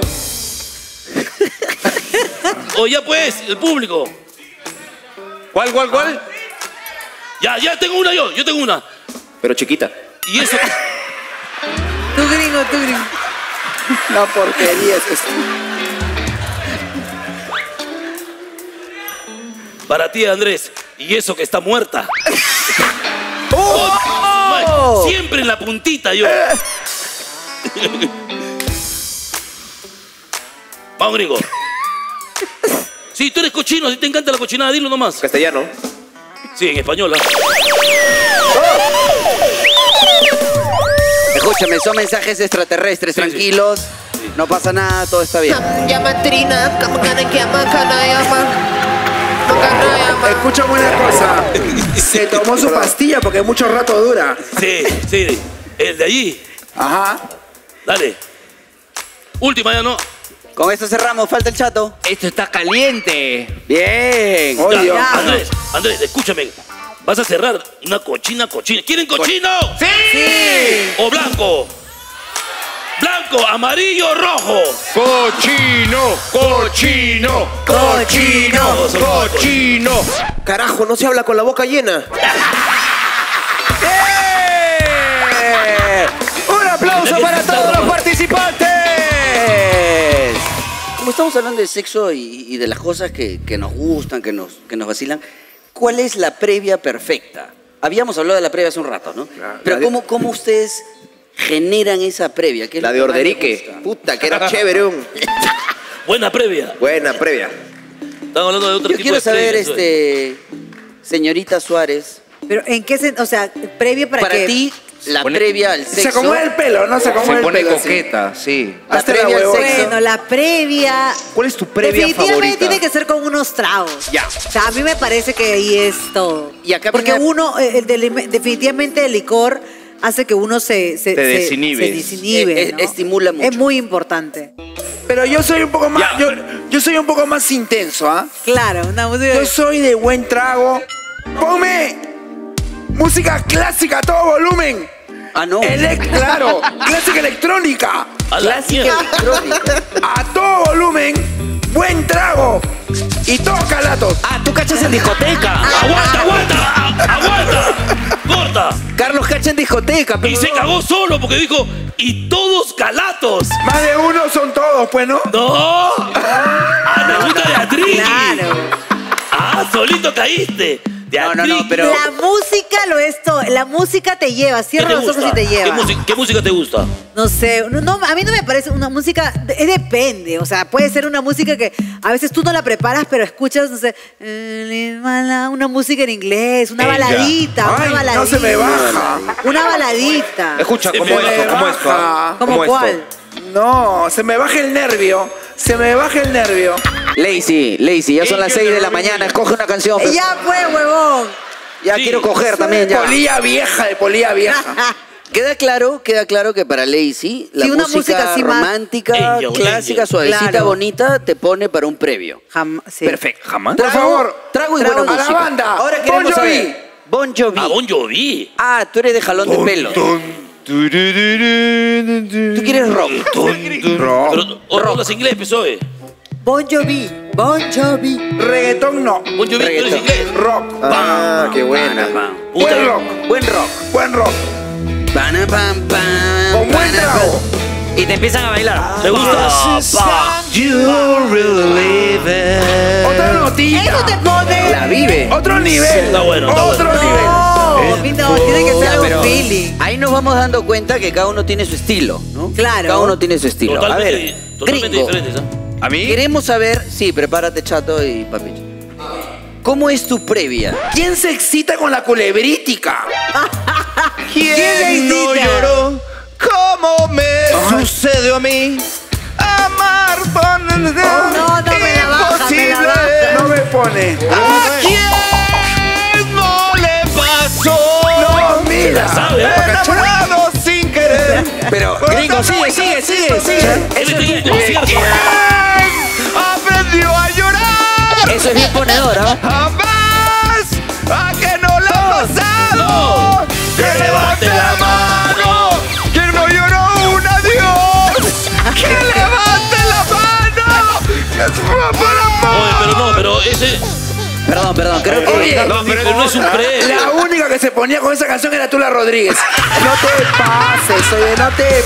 Ya pues, el público. ¿Cuál? Ya tengo una yo tengo una. Pero chiquita. Y eso. Tú gringo. La porquería es esto. Para ti, Andrés. Y eso que está muerta. Siempre en la puntita yo. Vamos, gringo. Sí, tú eres cochino, si te encanta la cochinada, dilo nomás. Castellano. Sí, en español. Escúchame, son mensajes extraterrestres, tranquilos. No pasa nada, todo está bien. Escúchame una cosa. Se tomó su pastilla porque mucho rato dura. Sí, el de allí. Ajá. Dale. Última ya, ¿no? Con esto cerramos, falta el chato. Esto está caliente. Bien. Oye, Ya, Andrés, escúchame. Vas a cerrar una cochina. ¿Quieren cochino? Sí. ¿O blanco? Blanco, amarillo, rojo. Cochino. Carajo, no se habla con la boca llena. ¡Un aplauso para todos los participantes! Como estamos hablando de sexo y de las cosas que nos gustan, que nos vacilan, ¿cuál es la previa perfecta? Habíamos hablado de la previa hace un rato, ¿no? Pero ¿cómo ustedes generan esa previa? ¿Qué es La lo de que más les Orderique. gusta? Puta, que era chévere. Buena previa. Buena previa. Estamos hablando de otro Yo tipo quiero de saber, previa. señorita Suárez, Pero ¿en qué o sea, previo para para qué? ti, la previa al sexo. Se acomoda el pelo, ¿no? Se acomoda Se el pone pelo. así. coqueta, sí. La Hasta previa al huevón. sexo. Bueno, la previa... ¿Cuál es tu previa Definitivamente favorita? tiene que ser con unos tragos. Ya. O sea, a mí me parece que ahí es todo. Y acá Porque viene- uno, definitivamente el licor hace que uno se desinhibe. desinhibe, ¿no? Estimula mucho. Es muy importante. Pero yo soy un poco más... Ya. Yo soy un poco más intenso, ¿ah? Claro, una música... Yo soy de buen trago. Ponme música clásica a todo volumen. Ah, no. Claro, clásica electrónica. A la mierda. Electrónica. A todo volumen, buen trago y todos calatos. Ah, tú cachas en discoteca. ¡Aguanta! ¡Corta! Carlos cacha en discoteca. Y Pero se cagó solo porque dijo, y todos calatos. Más de uno son todos, pues, ¿no? ¡No! ¡Ah, te gusta Beatriz! Claro. ¡Ah, solito caíste! Beatriz. pero- La música lo es todo. La música te lleva. ¿Qué Cierra te los ojos gusta? y te lleva. ¿Qué música te gusta? No sé, a mí no me parece una música, depende, o sea, puede ser una música que a veces tú no la preparas, pero escuchas, no sé, una música en inglés, una baladita, Ay, una baladita. no se me baja. Una baladita. Escucha, Se como me esto, como esto. baja. ¿Cómo como cuál? esto. No, se me baja el nervio. Se me baja el nervio. Lazy, ya son las 6 de la mañana. Escoge una canción. pe. Ya fue, huevón. Ya Sí. quiero coger también, ya. Polilla vieja, de polilla vieja. Queda claro que para Lazy la Sí, una música, música así más- romántica, Angel, clásica, Angel. suavecita, Claro. bonita, te pone para un previo. Sí. Perfecto. Jamás. Por favor, Trago y trago. buena a la música. banda. Ahora Bon queremos Jovi. saber. Bon Jovi. A Bon Jovi. Ah, tú eres de jalón de pelo. Tú quieres rock. Pero no hablas inglés, Pesoe. Bon Jovi, Bon Jovi. Reggaetón no. Bon Jovi, tú eres inglés. Rock. Ah, qué buena. Puta, Buen rock. Buen rock. Buen rock. Pana, pam, pam, Con buen pana, trago. Y te empiezan a bailar. ¿Te gusta? Otra notita. Eso te pone. La vive. Otro nivel. Está bueno, está Otro bueno. nivel. No, tiene que ser Ya, algo pero feeling. ahí nos vamos dando cuenta que cada uno tiene su estilo, ¿no? Claro. Cada uno tiene su estilo. Totalmente, a ver, totalmente gringo, diferentes, ¿ah? ¿A mí? queremos saber, sí, prepárate Chato y Papicho. ¿Cómo es tu previa? ¿Quién se excita con la culebrítica? ¿Quién no lloró? ¿Cómo me sucedió a mí? Amar por... No, me la baja, me la baja. No me pone. ¿A quién no le pasó? No, mira. ¿Sabe? Enamorado sin querer. Pero, gringo, sigue. Él está en un concierto. Aprendió a llorar. Eso es bien ponedor, ¿ah? Jamás a que no la ha pasado. Que levante la mano. Quien no lloró un adiós. Que levante la mano. Oye, pero ese... Perdón, creo que... Oye, pero no es un previo. La única que se ponía con esa canción era Tula Rodríguez. No te pases, oye, no te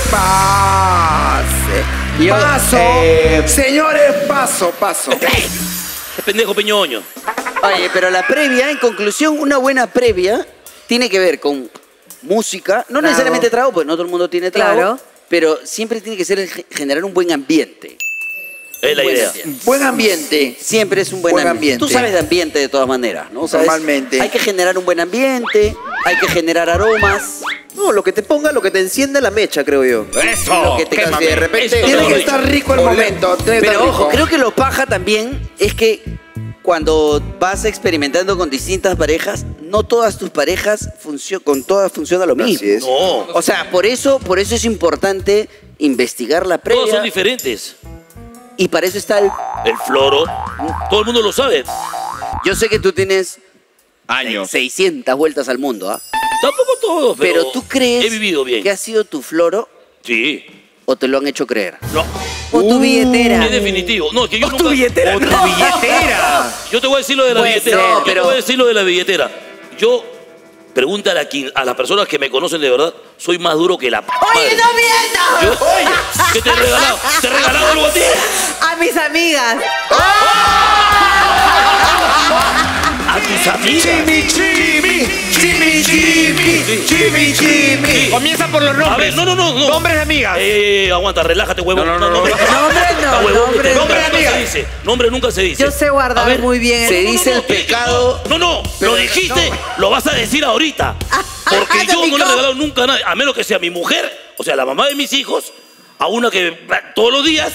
pases. Paso. Señores, paso. Es pendejo peñoño. Oye, pero la previa, en conclusión, una buena previa tiene que ver con música, no necesariamente trago, pues no todo el mundo tiene trago, Claro. pero siempre tiene que ser generar un buen ambiente. Es la Buen idea. ambiente. Buen ambiente. Siempre es un buen, Buen ambiente. ambiente. Tú sabes de ambiente de todas maneras, ¿no? ¿Sabes? Normalmente. Hay que generar un buen ambiente, hay que generar aromas. No, lo que te ponga, lo que te encienda la mecha, creo yo. Lo que te Que quémame. de repente... Eso, Tiene que Olé. estar rico el momento. tiene que estar Pero ojo, rico. creo que lo paja también es que cuando vas experimentando con distintas parejas, no todas tus parejas con todas funciona lo mismo. Así es. No, O sea, por eso es importante investigar la todos son previa diferentes. y para eso está el... El floro, todo el mundo lo sabe. Yo sé que tú tienes Años. 600 vueltas al mundo, ¿ah? Tampoco todos, Pero tú crees He vivido bien. que ha sido tu floro Sí. o te lo han hecho creer. No, O tu billetera. es definitivo. No, es que yo nunca... billetera. ¡Otra billetera! Yo te voy a decir lo de la Pues billetera. no, Yo pero- te voy a decir lo de la billetera. Yo, pregúntale a las personas que me conocen de verdad, soy más duro que la... ¡Oye, madre. no mientas! Yo- ¿Qué te he regalado? ¿Te he regalado algo a ti? A mis amigas. a tus amigas. Jimmy. Comienza por los nombres. A ver, no. Nombres de amigas. Aguanta, relájate, huevón. No. Nombre Nunca se dice. Nombre nunca se dice. Yo sé guardar A ver, muy bien. Se dice el pecado. No, lo dijiste, lo vas a decir ahorita. Porque yo no le he regalado nunca nada, a menos que sea mi mujer, o sea, la mamá de mis hijos, a una que todos los días,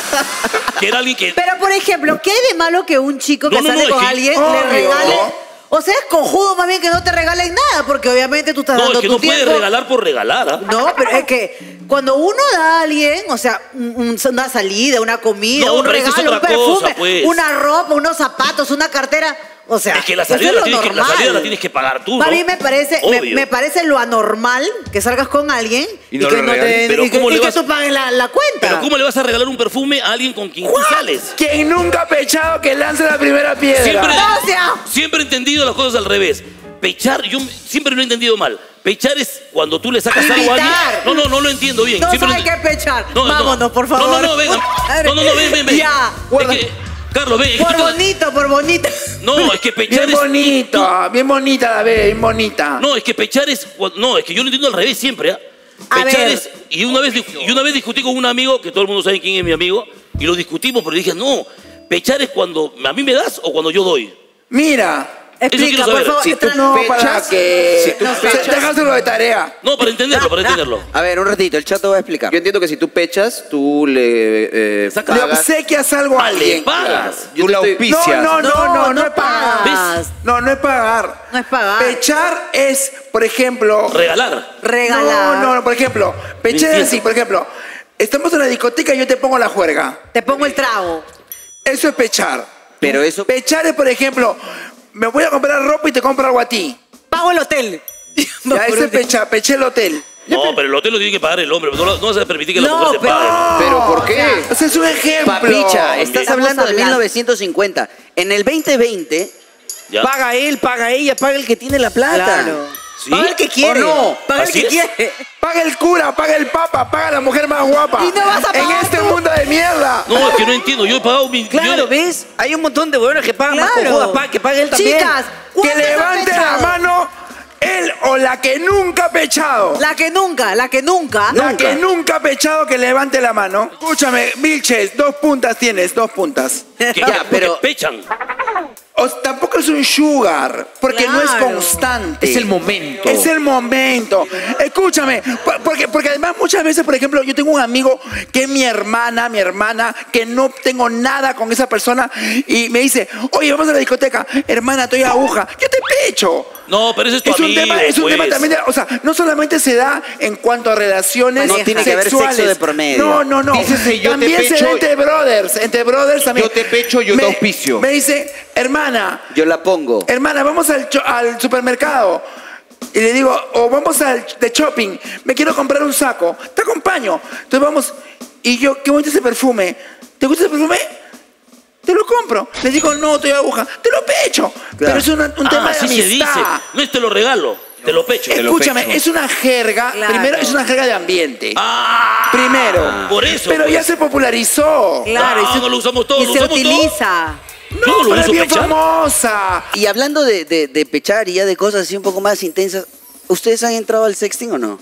que era alguien que... Pero, por ejemplo, ¿qué hay de malo que un chico que sale es con que- alguien le Obvio. regale? O sea, es cojudo más bien que no te regalen nada, porque obviamente tú estás No, dando es que tu no puedes tiempo. regalar por regalar, ¿ah? No, pero es que cuando uno da a alguien, o sea, una salida, una comida, No, un pero eso es regalo, un otra perfume, cosa, pues. una ropa, unos zapatos, una cartera, o sea, Es que la eso salida, es la lo tienes que, la normal. salida la tienes que pagar tú, ¿no? A mí me parece, Obvio. me parece lo anormal que salgas con alguien Y y, no que lo no te regales. Pero y que, ¿cómo le y que vas- tú pagues la cuenta. Pero ¿cómo le vas a regalar un perfume a alguien con quien tú sales? Quien nunca ha pechado que lance la primera piedra. Siempre, O sea- siempre he entendido las cosas al revés. Pechar, yo siempre lo he entendido mal. Pechar es cuando tú le sacas algo a alguien. Invitar. No lo entiendo bien. No Siempre lo sabe qué pechar. No, no. Vámonos, por favor. No, venga. Ven. Ya. Es que, Carlos, ven. Por bonito. No, es que pechar Bien es... bien bonita la ve, bien bonita. No, es que pechar es... No, es que yo lo entiendo al revés siempre, ¿ah? A Pechar ver. es... Y una vez discutí con un amigo, que todo el mundo sabe quién es mi amigo, y lo discutimos, pero dije, no, pechar es cuando a mí me das o cuando yo doy. Mira, Explica, quiero por saber. favor. Si tú no, para pechas, que... si tú pechas- Déjaselo de tarea. No, para entenderlo. A ver, un ratito, el chato va a explicar. Yo entiendo que si tú pechas, tú le Saca- Le pagas. obsequias algo a Le alguien. pagas. Tú la auspicias. No es pagar. pagas. No es pagar. No es pagar. Pechar es, por ejemplo... Regalar. Regalar. No, por ejemplo, pechar es así, por ejemplo, estamos en la discoteca y yo te pongo la juerga. Te pongo el trago. Eso es pechar. Pero eso... Pechar es, por ejemplo, me voy a comprar ropa y te compro algo a ti. Pago el hotel. Ya, eso es pechar, peché el hotel. No, pero el hotel lo tiene que pagar el hombre. No vas a permitir que la No, mujer te pero- pague. ¿Pero por qué? O sea, es un ejemplo. Papicha, estás Estamos hablando de hablando. 1950. En el 2020, ¿Ya? paga él, paga ella, paga el que tiene la plata. Claro. ¿Sí? Paga el que quiere. ¿O no? Paga el ¿Así que es? quiere. Paga el cura, paga el papa, paga la mujer más guapa. Y no vas a En pagar este tú. mundo de mierda. No, es que no entiendo. Yo he pagado mi... Claro, yo- ¿ves? Hay un montón de huevones que pagan más Claro. cojudas, que pague él también. Chicas, Que ¿cuántas han levante la pechado? mano él o la que nunca ha pechado. La que nunca. La que nunca ha pechado, que levante la mano. Escúchame, Vilches, 2 puntas tienes, 2 puntas. que Ya, pero- pechan. Tampoco es un sugar, porque no es Claro. constante. Es el momento. Es el momento. Escúchame, porque además muchas veces, por ejemplo, yo tengo un amigo que es mi hermana, que no tengo nada con esa persona y me dice, oye, vamos a la discoteca, hermana, estoy aguja, yo te pecho. No, pero ese es tu Es un amigo, tema, pues. también, o sea, no solamente se da en cuanto a relaciones No tiene que haber sexuales. sexo de promedio. No. Dícese, yo te También se pecho- da entre brothers también. Yo te pecho, yo te auspicio. Me dice, hermana, Yo la pongo. hermana, vamos al supermercado. Y le digo, o vamos de shopping, me quiero comprar un saco, te acompaño. Entonces vamos, y yo, qué bonito ese perfume. ¿Te gusta ese perfume? Te lo compro. Le digo, no, estoy aguja. Te lo pecho. Pero es un tema de así amistad. se dice. No es te lo regalo, te lo pecho. Escúchame, es una jerga. Claro. Primero, es una jerga de ambiente. Ah, Primero. por eso. Pero pues. ya se popularizó. Claro. No, no lo usamos todos, Y lo se usamos todos. utiliza. Yo no lo Pero es uso bien pechar. famosa. Y hablando de pechar y ya de cosas así un poco más intensas, ¿ustedes han entrado al sexting o no?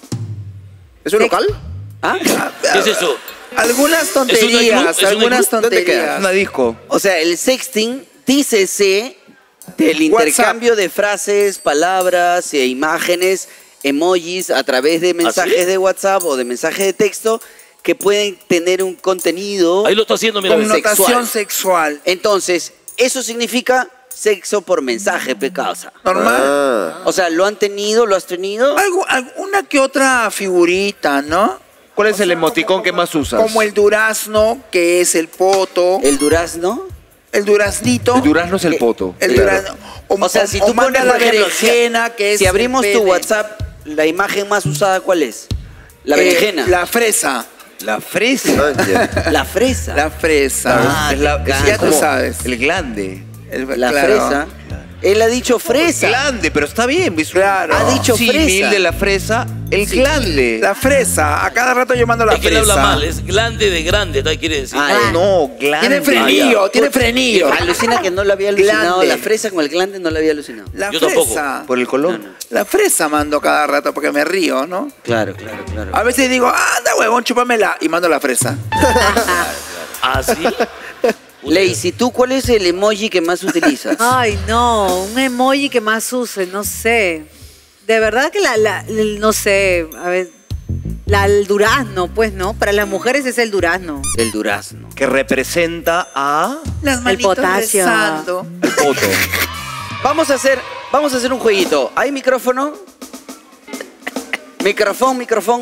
¿Es un local? ¿Ah? ¿Qué es eso? Algunas ¿Es una tonterías, club? ¿Es una algunas club? ¿Dónde queda? tonterías. ¿Es una disco? O sea, el sexting, dícese del intercambio de frases, palabras e imágenes, emojis a través de mensajes ¿Ah, sí? de WhatsApp o de mensajes de texto que pueden tener un contenido Ahí lo está haciendo, mira. Connotación sexual. Entonces, eso significa sexo por mensaje, pecausa. Normal. O sea, ¿lo han tenido? ¿Lo has tenido? Alguna que otra figurita, ¿no? ¿Cuál es el emoticón que más usas? Como el durazno, que es el poto. ¿El durazno? El duraznito. El durazno es el poto. El Claro. durazno. O sea, si tú manda pones, la por ejemplo, berenjena, que es si abrimos el tu pene. WhatsApp, la imagen más usada, ¿cuál es? La berenjena. La fresa. La fresa. La fresa. La fresa. Ah, ya tú sabes. El glande. La claro. fresa. Él ha dicho fresa. Glande, pero está bien. Es Claro. Ha dicho símil fresa. de la fresa El glande. La fresa. A cada rato yo mando la Es que le fresa. habla mal, es glande de grande, ¿no? Quiere decir. No, glande. Tiene frenillo, tiene frenillo. Alucina que no lo había alucinado. Glande. La fresa con el glande no lo había alucinado. La Yo tampoco. fresa. Por el color. La fresa mando cada rato porque me río, ¿no? Claro. A veces digo, anda huevón, chúpamela. Y mando la fresa. ¿Ah, sí? Lacey, ¿tú cuál es el emoji que más utilizas? Ay, no, un emoji que más use, no sé. De verdad que no sé, a ver, el durazno, pues, ¿no? Para las mujeres es el durazno. El durazno. Que representa a... Las manitos potasio. rezando. El poto. Vamos a hacer un jueguito. ¿Hay micrófono? Micrófono.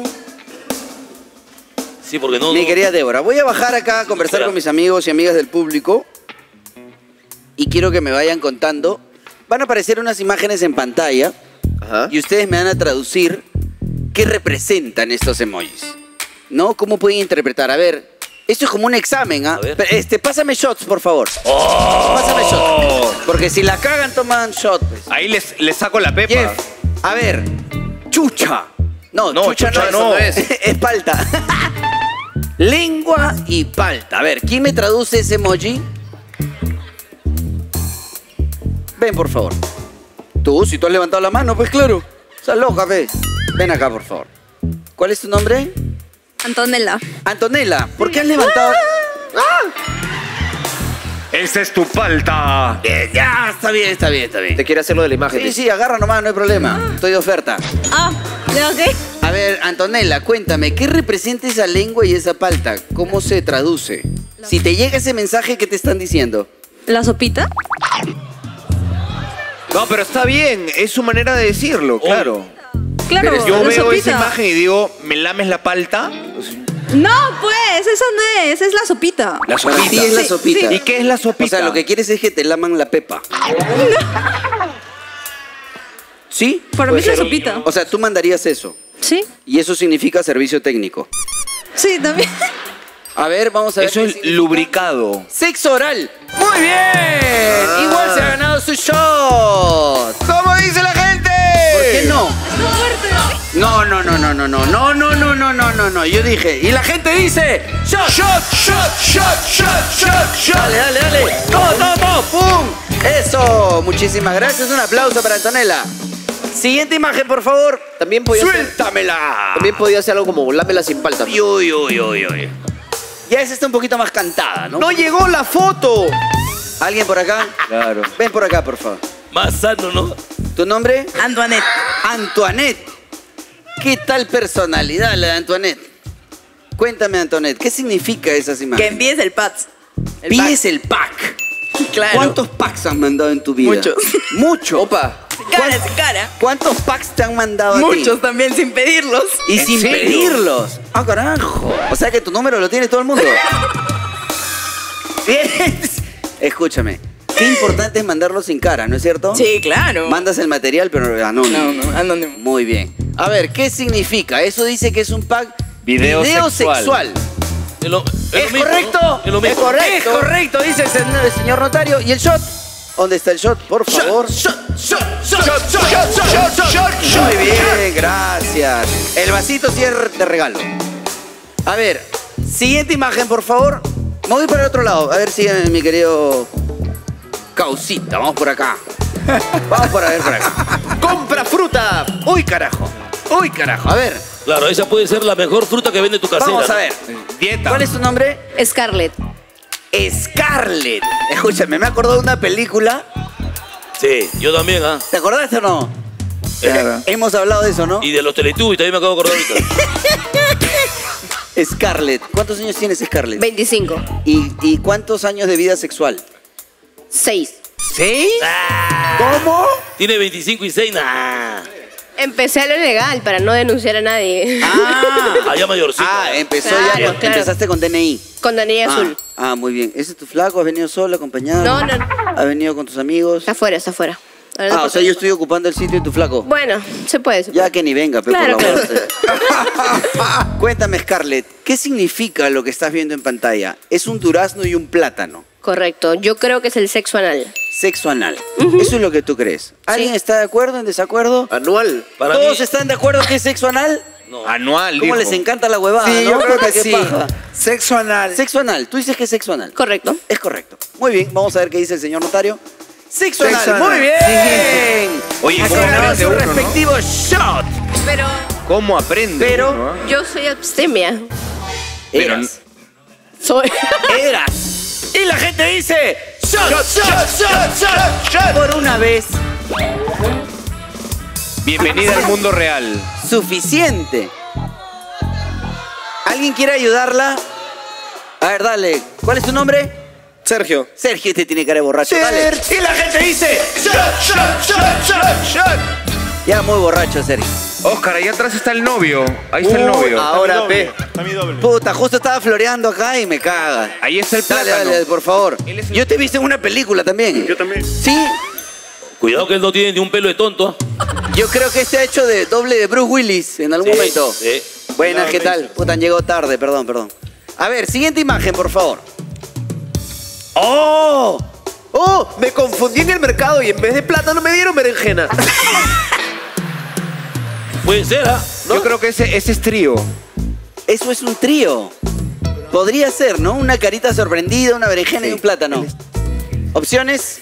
Sí, porque no. Mi no- querida Débora, voy a bajar acá a conversar Espera. con mis amigos y amigas del público y quiero que me vayan contando. Van a aparecer unas imágenes en pantalla Ajá. y ustedes me van a traducir qué representan estos emojis. ¿No? ¿Cómo pueden interpretar? A ver, esto es como un examen, ¿ah? A ver. Pásame shots, por favor. Pásame shots. Porque si la cagan, toman shot. Pues. Ahí les saco la pepa. Jeff, a ver, chucha. No, No, chucha chucha no, no. es palta. Lengua y palta. A ver, ¿quién me traduce ese emoji? Ven, por favor. Tú, si tú has levantado la mano, pues claro. Estás loca, ve. Ven acá, por favor. ¿Cuál es tu nombre? Antonella. Antonella. ¿Por qué has levantado...? Esa es tu palta. Ya, está bien. Te quiere hacer lo de la imagen. Sí, agarra nomás, no hay problema. Estoy de oferta. Ah, ¿ya qué? A ver, Antonella, cuéntame, ¿qué representa esa lengua y esa palta? ¿Cómo se traduce? Si te llega ese mensaje, ¿qué te están diciendo? ¿La sopita? No, pero está bien. Es su manera de decirlo, claro. Claro, Yo la veo sopita. esa imagen y digo, ¿me lames la palta? No, pues, esa no es, es la sopita. La Para ti es la sopita. ¿Y qué es la O sopita? sea, lo que quieres es que te laman la pepa. ¿Sí? Para mí es la sopita. O sea, tú mandarías eso. Sí, Y eso significa servicio técnico. sí, también. A ver, vamos a ver. Eso qué es significa. lubricado. Sexo oral. ¡Muy bien! Igual se ha ganado su shot. ¿Cómo dice la gente? ¿Por qué no? No. Yo dije, y la gente dice, shot. Dale. Todo, pum. Eso. Muchísimas gracias. Un aplauso para Antonella. Siguiente imagen, por favor. También podía ser, Suéltamela. también podía ser algo como lámela sin palta. Uy. Ya esa está un poquito más cantada, ¿no? ¡No llegó la foto! ¿Alguien por acá? Claro. Ven por acá, por favor. Más sano, ¿no? ¿Tu nombre? Antoinette. Antoinette. ¿Qué tal personalidad la de Antoinette? Cuéntame, Antoinette, ¿qué significa esas Que imágenes? envíes el PAX. Pides el pack. Claro. ¿Cuántos packs has mandado en tu vida? Muchos. ¿Mucho? Opa. Sin cara. ¿Cuántos packs te han mandado a ti? Muchos también sin pedirlos. Y ¿En sin serio? pedirlos. Ah, carajo. O sea que tu número lo tiene todo el mundo. Bien. Escúchame. Qué importante es mandarlo sin cara, ¿no es cierto? Sí, claro. Mandas el material, pero anónimo. No, anónimo. Muy bien. A ver, ¿qué significa? Eso dice que es un pack Video sexual. Es lo ¿Es mismo, correcto? ¿no? Es lo mismo. Es correcto, dice el señor notario. ¿Y el shot? ¿Dónde está el shot? Por favor. Muy bien, gracias. El vasito cierre de regalo. A ver, siguiente imagen, por favor. Me voy para el otro lado. A ver si mi querido Causita. Vamos por acá. Vamos por acá. ¡Compra fruta! Uy, carajo. A ver, Claro, esa puede ser la mejor fruta que vende tu casera. vamos a ¿no? ver. Dieta. ¿Cuál es tu nombre? Scarlett. Scarlett. Escúchame, me acordó de una película. Sí, yo también, ¿ah? ¿Te acordaste o no? Claro. Hemos hablado de eso, ¿no? Y de los Teletubbies también me acabo de acordar ahorita. Scarlett. ¿Cuántos años tienes, Scarlett? 25. ¿Y cuántos años de vida sexual? 6. ¿Sí? ¿Cómo? Tiene 25 y 6, nah. Empecé a lo legal para no denunciar a nadie. Allá mayorcito. Empezó Claro, ya. claro. Empezaste con DNI. Con DNI azul. Muy bien. ¿Ese es tu flaco? ¿Has venido solo, acompañado? No. ¿Has venido con tus amigos? Está afuera. Ahora no O sea, yo estoy ocupando el sitio de tu flaco. Bueno, se puede. Ya que ni venga, pero Claro, por favor. Cuéntame, Scarlett, ¿qué significa lo que estás viendo en pantalla? Es un durazno y un plátano. Correcto. Yo creo que es el sexo anal. sexo anal. Eso es lo que tú crees. ¿Alguien está de acuerdo, en desacuerdo? Anual. ¿Todos están de acuerdo que es sexo anal? Anual, ¿Cómo dijo. les encanta la huevada, Sí, no? yo creo que Qué sí. paja. Sexo anal. Sexo anal. Tú dices que es sexo anal. Correcto. Es correcto. Muy bien, vamos a ver qué dice el señor notario. Sexo Sexo anal. anal. Muy bien. Oye, Ha ¿cómo ganado aprende su uno, no? respectivo shot. Pero ¿Cómo aprende? Pero- uno, ah? yo soy abstemia. Pero- Eras. Soy. Eras. Y la gente dice shot, shot. Por una vez. Bienvenida al mundo real. Suficiente. ¿Alguien quiere ayudarla? A ver, dale. ¿Cuál es tu nombre? Sergio. Sergio, este tiene cara de borracho. Dale. Y la gente dice shot. Ya muy borracho, Sergio. Oscar, ahí atrás está el novio. Ahí está el novio. Ahora, pe. Puta, justo estaba floreando acá y me caga. Ahí está el Dale, plátano. dale, por favor. Él es el- Yo te he visto en una película también. Yo también. ¿Sí? Cuidado que él no tiene ni un pelo de tonto. Yo creo que este ha hecho de doble de Bruce Willis en algún momento. Sí. Buenas, ¿qué tal? Puta, han llegado tarde, perdón. A ver, siguiente imagen, por favor. ¡Oh! ¡Oh! Me confundí en el mercado y en vez de plátano me dieron berenjena. Puede ser, ¿ah? Yo creo que ese es trío. Eso es un trío. Podría ser, ¿no? Una carita sorprendida, una berenjena y un plátano. Opciones.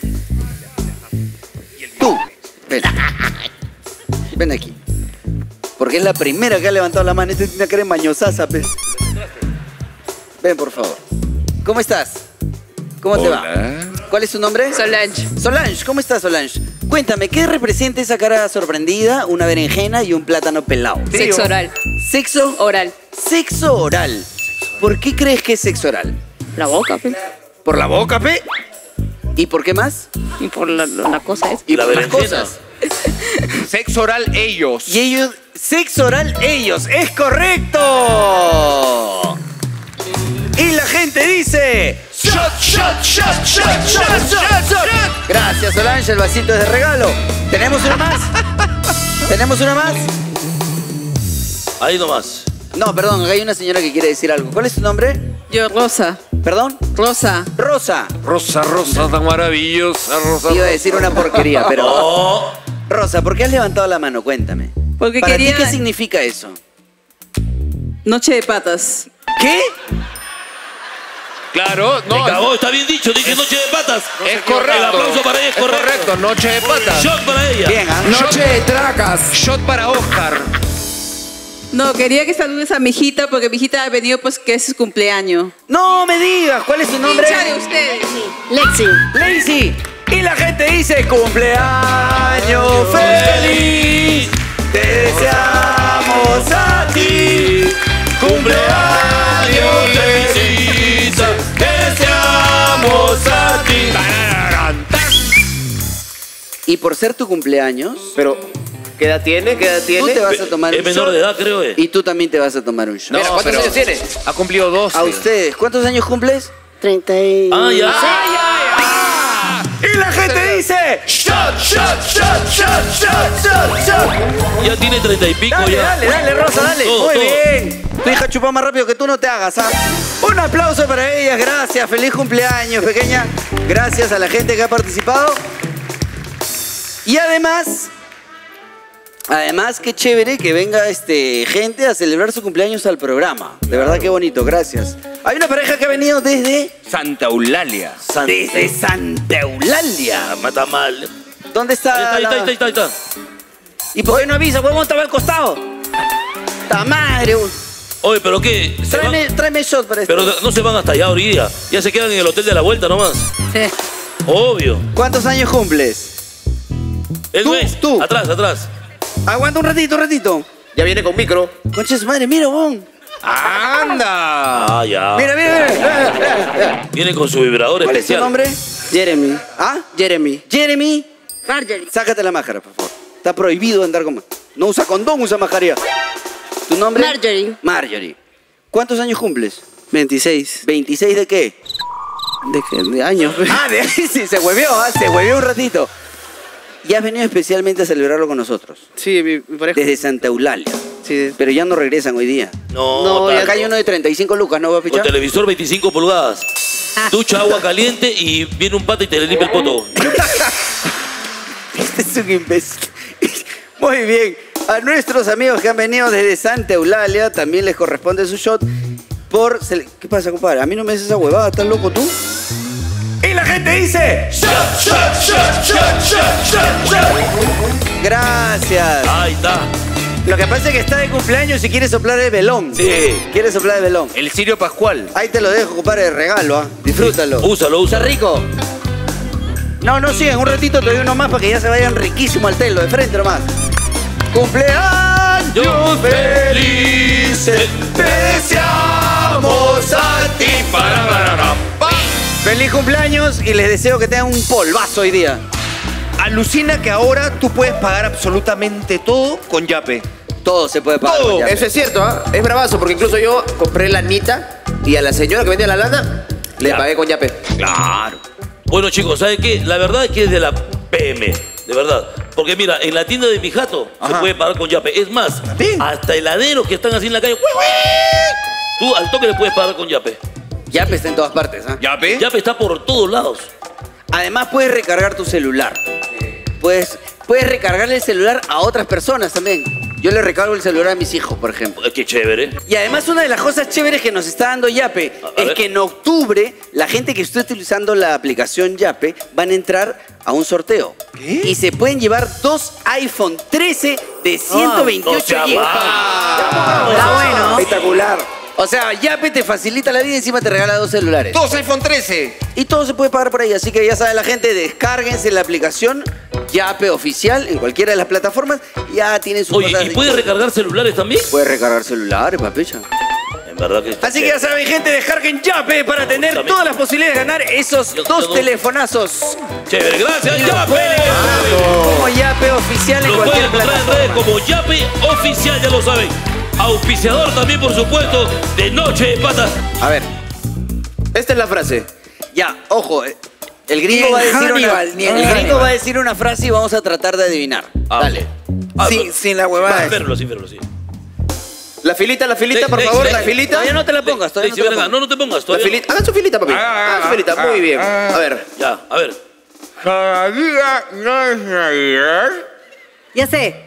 Tú. Ven. Ven aquí. Porque es la primera que ha levantado la mano. Esta tiene una cara de mañosaza, pe. Ven, por favor. ¿Cómo estás? ¿Cómo te va? ¿Cuál es tu nombre? Solange. Solange, ¿cómo estás, Solange? Cuéntame, ¿qué representa esa cara sorprendida, una berenjena y un plátano pelado? Sexo oral. ¿Sexo? Oral. Sexo oral. ¿Por qué crees que es sexo oral? La boca, pe. ¿Por la boca, pe? ¿Y por qué más? Y por la cosa esa. Y La por las berenjena. cosas. Sexo oral ellos. Y ellos, sexo oral ellos. ¡Es correcto! Y la gente dice shot. Gracias, Solange, el vasito es de regalo. ¿Tenemos una más? ¿Tenemos una más? Ahí nomás. No, perdón, acá hay una señora que quiere decir algo. ¿Cuál es tu nombre? Yo, Rosa. ¿Perdón? Rosa. Rosa. Rosa, tan maravillosa, Rosa. Iba a decir una porquería, pero... Oh, Rosa, ¿por qué has levantado la mano? Cuéntame. Porque ¿Para quería- ti qué significa eso? Noche de patas. ¿Qué? Claro, te no. cagó, está bien dicho. Dije noche de patas. Es correcto. El aplauso para ella es correcto. Noche de patas. Shot para ella. Bien, ¿ah? Noche de tracas. Shot para Oscar. No, quería que saludes a mi hijita porque mi hijita ha venido pues que es su cumpleaños. No me digas, ¿cuál es su nombre? Hincha de ustedes. Lexi. Lazy. Y la gente dice cumpleaños feliz. Te deseamos a ti. Cumpleaños feliz. Te deseamos a ti. Y por ser tu cumpleaños, Pero, ¿qué edad tiene? ¿Qué edad tú tiene? te vas a tomar Es un menor shot. de edad, creo. Y tú también te vas a tomar un shot. No, Mira, ¿cuántos pero años tiene? Ha cumplido 12. A ustedes, ¿cuántos años cumples? 30 y... Ah, ya. Y la gente dice shot. Ya tiene 30 y pico Dale, ya. dale, Rosa, dale. Todo, Muy todo. bien. Tu hija chupa más rápido que tú, no te hagas, ¿ah? Un aplauso para ellas, gracias. Feliz cumpleaños, pequeña. Gracias a la gente que ha participado. Y además, qué chévere que venga gente a celebrar su cumpleaños al programa. De verdad, qué bonito, gracias. Hay una pareja que ha venido desde Santa Eulalia. Desde Santa Eulalia. Mata mal. ¿Dónde está? Ahí está. ¿Y por qué no avisa? ¿Huevón estaba al costado? ¡Ta madre! Oye, ¿pero qué? ¿Se van? Tráeme shot para esto. Pero no se van hasta allá hoy día. Ya se quedan en el hotel de la vuelta nomás. Obvio. ¿Cuántos años cumples? El mes. tú. Atrás. Aguanta un ratito. Ya viene con micro. Concha de su madre, mira, bon. ¡Anda! Ah, ya. Mira. Viene con su vibrador ¿Cuál es tu especial. nombre? Jeremy. ¿Ah? Jeremy. Marjorie. Sácate la máscara, por favor. Está prohibido andar con... No usa condón, usa mascarilla. ¿Tu nombre? Marjorie. ¿Cuántos años cumples? 26. ¿26 de qué? De años. Ah, sí, se huevió un ratito. Y has venido especialmente a celebrarlo con nosotros. Sí, mi pareja. Desde Santa Eulalia. Sí. Pero ya no regresan hoy día. No, Acá hay uno de 35 lucas, ¿no va a con fichar? televisor 25 pulgadas. ducha agua caliente y viene un pata y te le limpia el poto. Este es un imbécil. Muy bien. A nuestros amigos que han venido desde Santa Eulalia también les corresponde su shot por... ¿Qué pasa, compadre? A mí no me haces esa huevada, ¿estás loco tú? Y la gente dice... Shot, shot, shot, shot, shot, shot, shot. Gracias. Ahí está. Lo que pasa es que está de cumpleaños y quiere soplar el velón. Sí. Quiere soplar el velón. El Sirio Pascual. Ahí te lo dejo, compadre, de regalo, ¿ah? Disfrútalo. Úsalo. Está rico. No, sigan, un ratito te doy uno más para que ya se vayan riquísimo al telo, de frente nomás. ¡Cumpleaños felices! Te deseamos a ti. ¡Feliz cumpleaños! Y les deseo que tengan un polvazo hoy día. Alucina que ahora tú puedes pagar absolutamente todo con Yape. Todo se puede pagar. Todo. Eso es cierto, ¿ah? Es bravazo, porque incluso yo compré la anita y a la señora que vendía la lana le pagué con Yape. Claro. Bueno, chicos, ¿saben qué? La verdad es que es de la PM, de verdad. Porque mira, en la tienda de mi jato se puede pagar con Yape. Es más, hasta heladeros que están así en la calle, tú al toque le puedes pagar con Yape. Yape está en todas partes, ¿ah? ¿Yape? Yape está por todos lados. Además, puedes recargar tu celular. Puedes recargarle el celular a otras personas también. Yo le recargo el celular a mis hijos, por ejemplo. Qué chévere. Y además una de las cosas chéveres que nos está dando Yape es que en octubre la gente que esté utilizando la aplicación Yape van a entrar a un sorteo. ¿Qué? Y se pueden llevar 2 iPhone 13 de 128 GB. Está bueno. Espectacular. O sea, Yape te facilita la vida y encima te regala 2 celulares. 2 iPhone 13. Y todo se puede pagar por ahí. Así que ya saben la gente, descárguense la aplicación Yape oficial en cualquiera de las plataformas. Ya tienen sus Oye, cosas ¿y de- puedes recargar celulares también? Puedes recargar celulares, papecha. En verdad que está Así que ya saben, gente, descarguen Yape para tener También. todas las posibilidades de ganar esos Yo 2 tengo- telefonazos. chévere. Gracias, Yape. Como Yape oficial en Lo cualquier pueden encontrar en redes plataforma. como Yape Oficial, ya lo saben. Auspiciador también, por supuesto, de Noche de Patas. A ver, esta es la frase. Ya, ojo, el gringo Ni va a en decir Hannibal, una, ni en el gringo Hannibal. va a decir una frase y vamos a tratar de adivinar. Dale. Sin la huevada. Férrelo, sí. La filita, por Ley, favor, Ley, la filita. Todavía no te la pongas, todavía no te la Ven acá. pongas. No te pongas La todavía. filita. Hagan su filita, papi. Hagan su filita, muy bien. A ver. Ya, a ver. Cada día no es Navidad. Ya sé.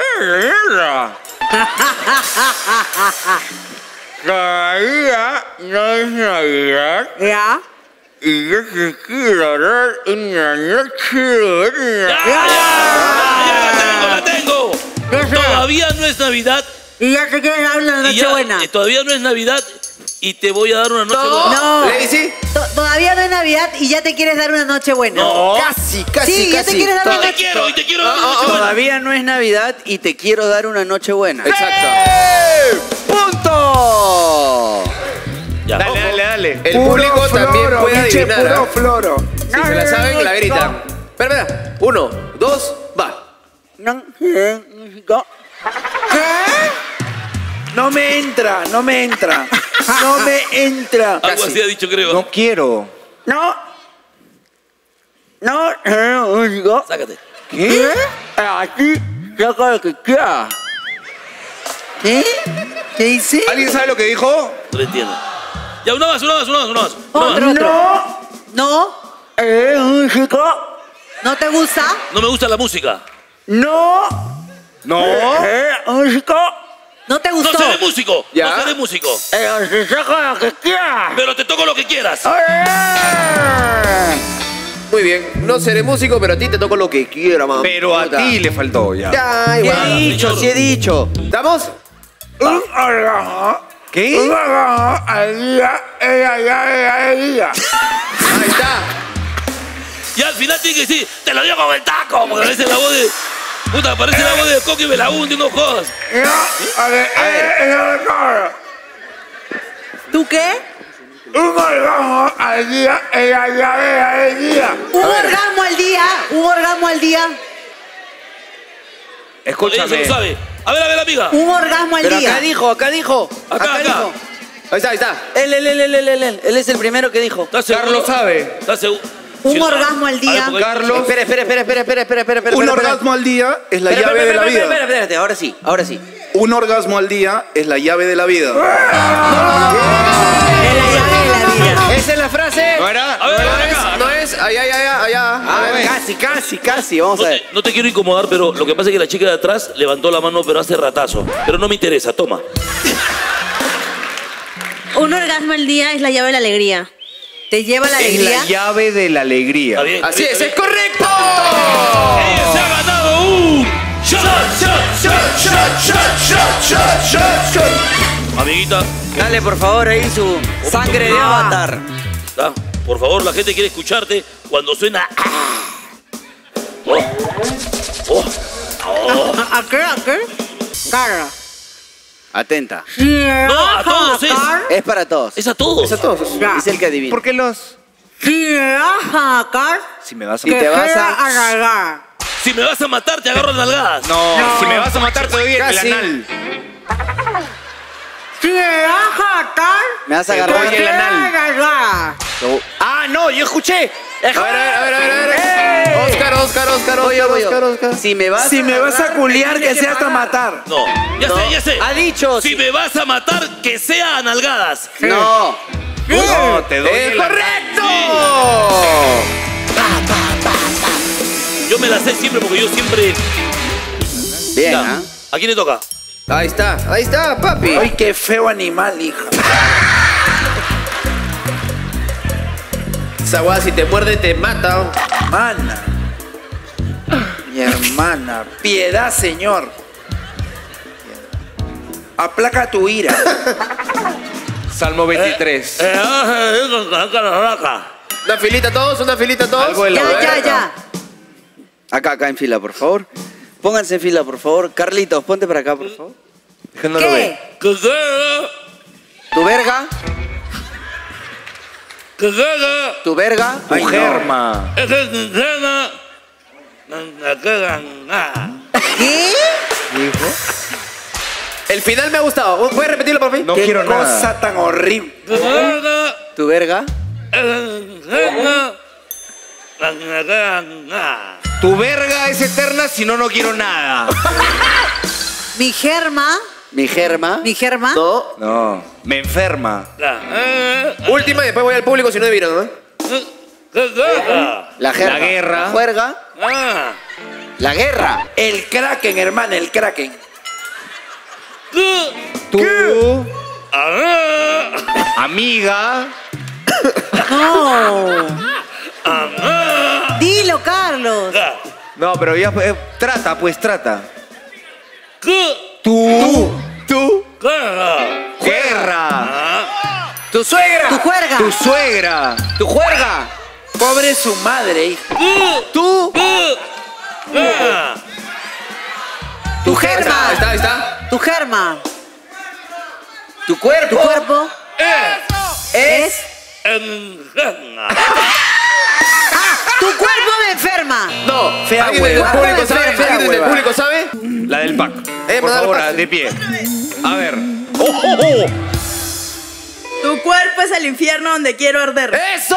Cada día no es Navidad. ¿Ya? Y yo te quiero dar una noche buena. ¡Ya la tengo! Todavía no es Navidad. Y ya te quieres dar una y noche ya- buena. Todavía no es Navidad y te voy a dar una noche buena. No. Lazy. Todavía no es Navidad y ya te quieres dar una noche buena. No. Casi, casi, Sí, ya te casi. quieres dar una Y te noche. quiero dar una noche buena. Todavía no es Navidad y te quiero dar una noche buena. Exacto. ¡Punto! Ya. Dale. El público también floro, puede biche, adivinar. puro ¿ah? floro. Si se la saben, la gritan. Espera. 1, 2, va. No me entra, no me entra. No me entra. Algo así ha dicho, creo. No quiero. Sácate. ¿Qué? Aquí, saca lo que quiera. ¿Qué? ¿Qué dice? ¿Alguien sabe lo que dijo? No lo entiendo. Ya, una más. Otro. No. ¿No te gusta? No me gusta la música. No. No ¿No te gustó? seré músico. Ya. No seré músico. Pero te toco lo que quieras. Muy bien. No seré músico, pero a ti te toco lo que quiera, mamá. Pero a ti le faltó ya. Ya, Sí he igual. dicho, sí he dicho. ¿Estamos? ¿Qué? Ahí está. Y al final tiene que decir, te lo digo con el taco. Porque parece la voz de... Puta, parece la voz de Coqui Belaúnde, no jodas. ¿Tú qué? Un orgasmo al día en la llave del día. Un orgasmo al día. Un orgasmo al día. Ella se Escúchame. lo sabe. A ver, amiga. Un orgasmo al Pero día. acá dijo. Acá. dijo. Ahí está. Él es el primero que dijo. ¿Estás seguro? Carlos sabe. ¿Estás seguro? Un Sí, no. orgasmo al día. A ver, porque- Carlos. Espera. Un orgasmo al día es la llave de la vida. Espérate, ahora sí. Un orgasmo al día es la llave de la vida. Es la llave de la vida. Esa es la la frase. ¿No era? A ver, ¿No a ver era? acá. No es. Allá. A ver, casi. Vamos a ver. No te quiero incomodar, pero lo que pasa es que la chica de atrás levantó la mano, pero hace ratazo. Pero no me interesa, toma. Un orgasmo al día es la llave de la alegría. ¿Te lleva la Es alegría? la llave de la alegría. Está bien. Así es correcto. Ella se ha ganado un shot. Amiguita, Dale, por favor, ahí su sangre de avatar. da, por favor, la gente quiere escucharte cuando suena. Oh. Oh. Oh. ¿A qué? Cara. Atenta. No, a todos es. Es para todos. Es a todos. Es a todos. Es el que adivina. ¿Por qué los...? Si me vas a sacar, Si me vas a Si te vas a... agarrar. Si me vas a matar, te agarro las nalgadas. No, si me vas a matar te doy el Casi. anal. Si me vas a matar, Me vas a Te agarrar doy el anal. agarrar. Ah, no, yo escuché. A ver. Oscar. Si me vas Si me vas a culiar, que sea hasta matar. No, ya sé. Ha dicho. Si me vas a matar, que sea a nalgadas. No. No, te doy el anal. ¡Correcto! Yo me la sé siempre porque yo siempre. Bien, Ya. ¿ah? ¿A quién le toca? Ahí está, papi. Ay, qué feo animal, hija. Esa guada, si te muerde, te mata. Mana. Mi hermana. Piedad, Señor. Aplaca tu ira. Salmo 23. Una filita todos. Algo de la verga. Ya. Acá en fila, por favor. Pónganse en fila, por favor. Carlitos, ponte para acá, por favor. Es que no lo ve. ¿Qué? ¿Tu verga? ¿Tu verga? Tu germa. ¿Qué? El final me ha gustado. ¿Puedes repetirlo, por fin? No Qué quiero cosa nada. tan horrible. ¿Tu verga? Tu verga es eterna, si no, no quiero nada. Mi germa. ¿Mi germa? Mi germa. No. No, me enferma. Última y después voy al público si no adivino, ¿no? La jerga. La guerra. La juerga. La guerra. El Kraken, hermana, el Kraken. Tu amiga. No. Dilo, Carlos. No, pero ya trata. Tu Guerra. ¡Tu suegra! Tu juerga. Tu suegra. Tu juerga. Pobre su madre, hija. Tú. Tu germa. Ahí está. Tu germa. Tu cuerpo. Tu cuerpo. Es. Tu cuerpo me enferma. No, Fea ¿alguien del hueva. público sabe? Fea ¿Alguien del hueva. público sabe? La del pack. Por mandar favor, pack. de pie. A ver. ¡Oh! Tu cuerpo es el infierno donde quiero arder. ¡Eso!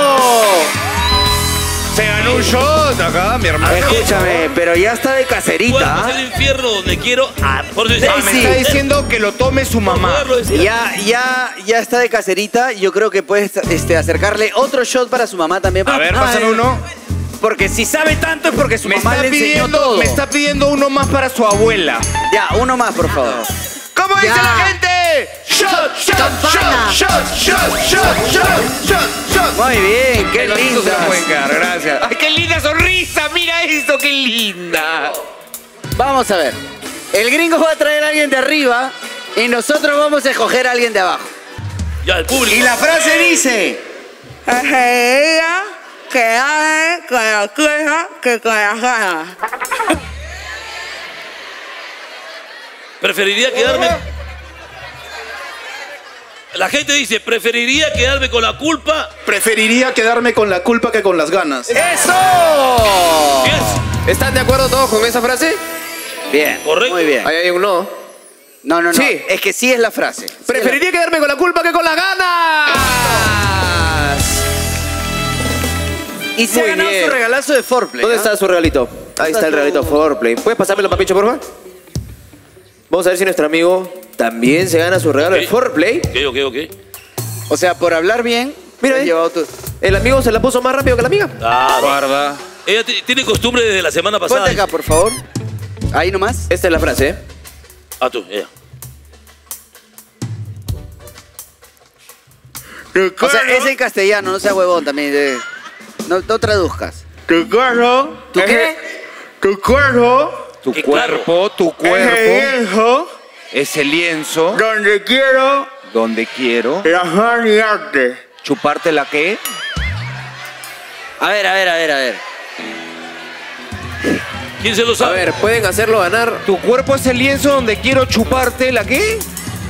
Se ganó un shot acá, mi hermano. Escúchame, pero ya está de Cuerpo caserita. es el infierno donde quiero. Por eso Ah, me está diciendo que lo tome su mamá. Ya está de caserita. Yo creo que puedes acercarle otro shot para su mamá también. A ver, pásame uno. Porque si sabe tanto es porque su Me mamá está, le enseñó pidiendo, todo. me está pidiendo uno más para su abuela. Ya, uno más, por favor. ¿Cómo dice Ya. la gente? Campana. Muy bien, qué Eso se lindo. la pueden quedar, gracias. ¡Ay, qué linda sonrisa! ¡Mira esto, qué linda! Vamos a ver. El gringo va a traer a alguien de arriba y nosotros vamos a escoger a alguien de abajo. Ya, el público. Y la frase dice. Ella que hace con la queja que con la gana. Preferiría quedarme. La gente dice, preferiría quedarme con la culpa. Preferiría quedarme con la culpa que con las ganas. ¡Eso! Yes. ¿Están de acuerdo todos con esa frase? Bien, Correcto. muy bien. Ahí hay un no. No. Sí. Es que sí es la frase. Preferiría quedarme con la culpa que con las ganas. Y se ha Muy ganado bien. su regalazo de Foreplay. ¿Dónde ¿ah? está su regalito? Ahí está el regalito Foreplay. ¿Puedes pasármelo, papicho, por favor? Vamos a ver si nuestro amigo también se gana su regalo de Ok. Foreplay. Ok. O sea, por hablar bien, Mira, el amigo se la puso más rápido que la amiga. Claro. Guarda. Ella tiene costumbre desde la semana pasada. Ponte acá, por favor. Ahí nomás. Esta es la frase, ¿eh? Ah, tú, ella. O sea, es en castellano, no sea huevón también. No traduzcas. Tu cuerpo. ¿Tu qué? Tu cuerpo. Tu Qué cuerpo, tu Es el cuerpo. lienzo Es el lienzo donde quiero donde quiero plasmar mi arte. chuparte la qué. A ver. ¿Quién se lo A sabe? ver, pueden hacerlo ganar. Tu cuerpo es el lienzo donde quiero chuparte la qué.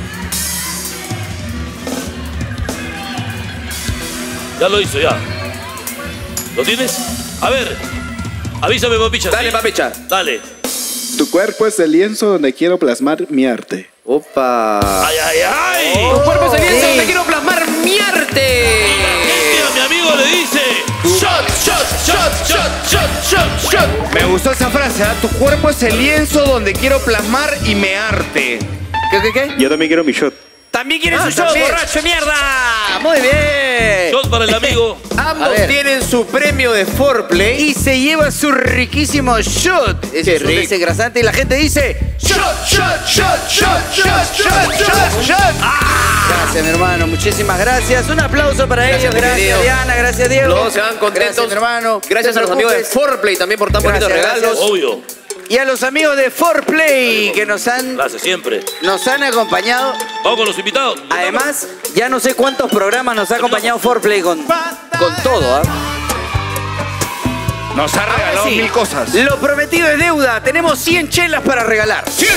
Ya lo hizo, ya. ¿Lo tienes? A ver. Avísame, papicha. Dale, ¿sí? papicha. Dale. Tu cuerpo es el lienzo donde quiero plasmar mi arte. Opa. ¡Ay, ay, ay! Tu cuerpo es el lienzo donde quiero plasmar mi arte. A mi amigo le dice... ¡Shot, shot, shot, shot, shot, shot, shot! Me gustó esa frase, ¿ah? Tu cuerpo es el lienzo donde quiero plasmar y mearte. ¿Qué? Yo también quiero mi shot. También quieres un shot, también. borracho de mierda. Muy bien. Shot para el amigo. A Ambos ver. tienen su premio de foreplay. Y se lleva su riquísimo shot. Ese es un rico. desengrasante y la gente dice... Shot, shot, shot, shot, shot, shot, shot, shot. Gracias, mi hermano. Muchísimas gracias. Un aplauso para ellos. Gracias, Gracias, Diego. Diana. Gracias, Diego. Todos se van contentos. Gracias, mi hermano. Gracias No a te los amigos de preocupes. foreplay también por tan bonitos Gracias, regalos. Obvio. Y a los amigos de 4Play que nos han Siempre. acompañado. Vamos con los invitados. Además, ya no sé cuántos programas nos ha acompañado 4Play con todo, ¿ah? Nos ha regalado sí. 1000 cosas. Lo prometido es deuda. Tenemos 100 chelas para regalar. 100.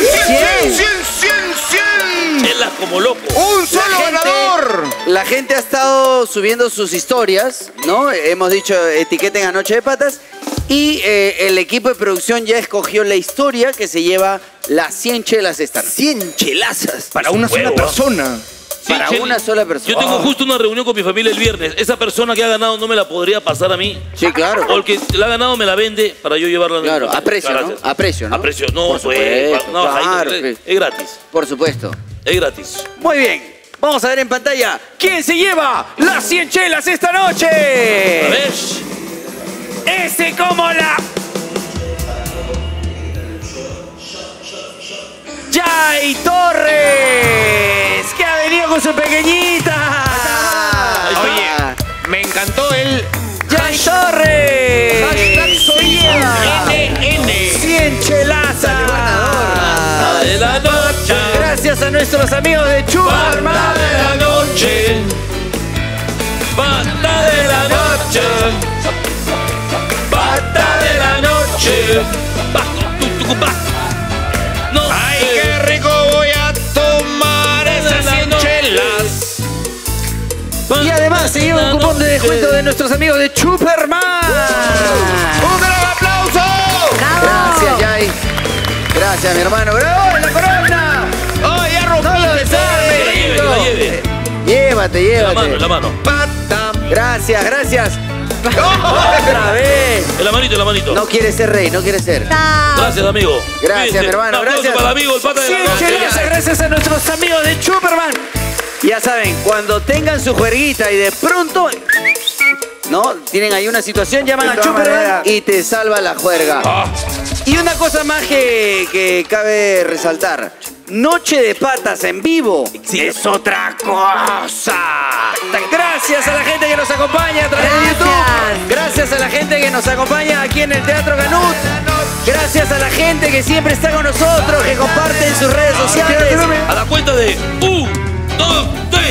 Chelas como loco. Un solo ganador. La gente ha estado subiendo sus historias, ¿no? Hemos dicho etiqueten a Noche de Patas. Y el equipo de producción ya escogió la historia que se lleva las 100 chelas esta noche. 100 chelazas. Para una sola Huevo, ¿ah? persona. Para Cheli, una sola persona. Yo tengo justo una reunión con mi familia el viernes. Esa persona que ha ganado no me la podría pasar a mí. Sí, claro. O el que la ha ganado me la vende para yo llevarla. Claro, a precio, ¿no? Gracias. A precio, ¿no? A precio, no, Por pues. supuesto, No, Jaime, claro, es gratis. Por supuesto. Es gratis. Muy bien. Vamos a ver en pantalla quién se lleva las 100 chelas esta noche. A ver. Ese como la... Jai Torres, que ha venido con su pequeñita. Oye, me encantó el Jai Torres. Hashtag soy NN. 100 chelazas. De la noche. Gracias a nuestros amigos de Chubarman. Banda de la noche. Banda de la noche. Banda de la noche. No, ¡ay, qué rico voy a tomar esas 100 chelas! Y además se lleva un cupón de descuento de nuestros amigos de Chuperman. ¡Un gran aplauso! Gracias, Jai. Gracias, mi hermano. ¡Bravo, la corona! ¡Oh, ya rompí! ¡No lo desarmes! que la lleve. Llévate. En la mano. Gracias. Otra vez. En la manito. No quiere ser rey, no quiere ser. Gracias, amigo. Gracias, Cuídense. mi hermano. Un aplauso Gracias. para el amigo, el pata de la 100 noche. chelazas, gracias a nuestros amigos de Chuperman. Ya saben, cuando tengan su juerguita y de pronto, ¿no? Tienen ahí una situación, llaman a Chuperman y te salva la juerga. Y una cosa más que cabe resaltar. Noche de Patas en vivo es otra cosa. Gracias a la gente que nos acompaña a través de YouTube. Gracias a la gente que nos acompaña aquí en el Teatro Canut. Gracias a la gente que siempre está con nosotros, que comparte en sus redes sociales. A la cuenta de 1, 2, 3.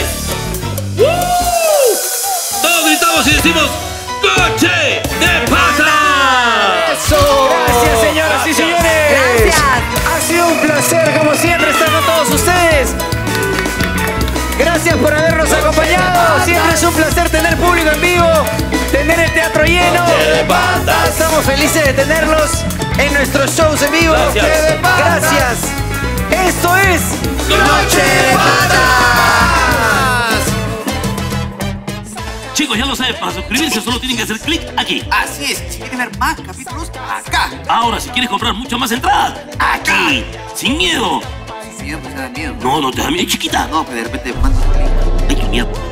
Todos gritamos y decimos ¡Noche de Patas! ¡Eso! Gracias, señoras y señores. Gracias. Ha sido un placer, como siempre, estar con todos ustedes. Gracias por habernos acompañado. Siempre es un placer tener público en vivo, tener el teatro lleno. Estamos felices de tenerlos en nuestros shows en vivo. Gracias. Esto es Noche de Patas. Chicos, ya lo saben, para suscribirse solo tienen que hacer clic aquí. Así es, si quieren ver más capítulos, acá. Ahora, si quieres comprar mucho más entradas, aquí, sin miedo. Si no, pues da miedo. No te da miedo, chiquita. No, pero de repente mando un link. Ay, qué miedo.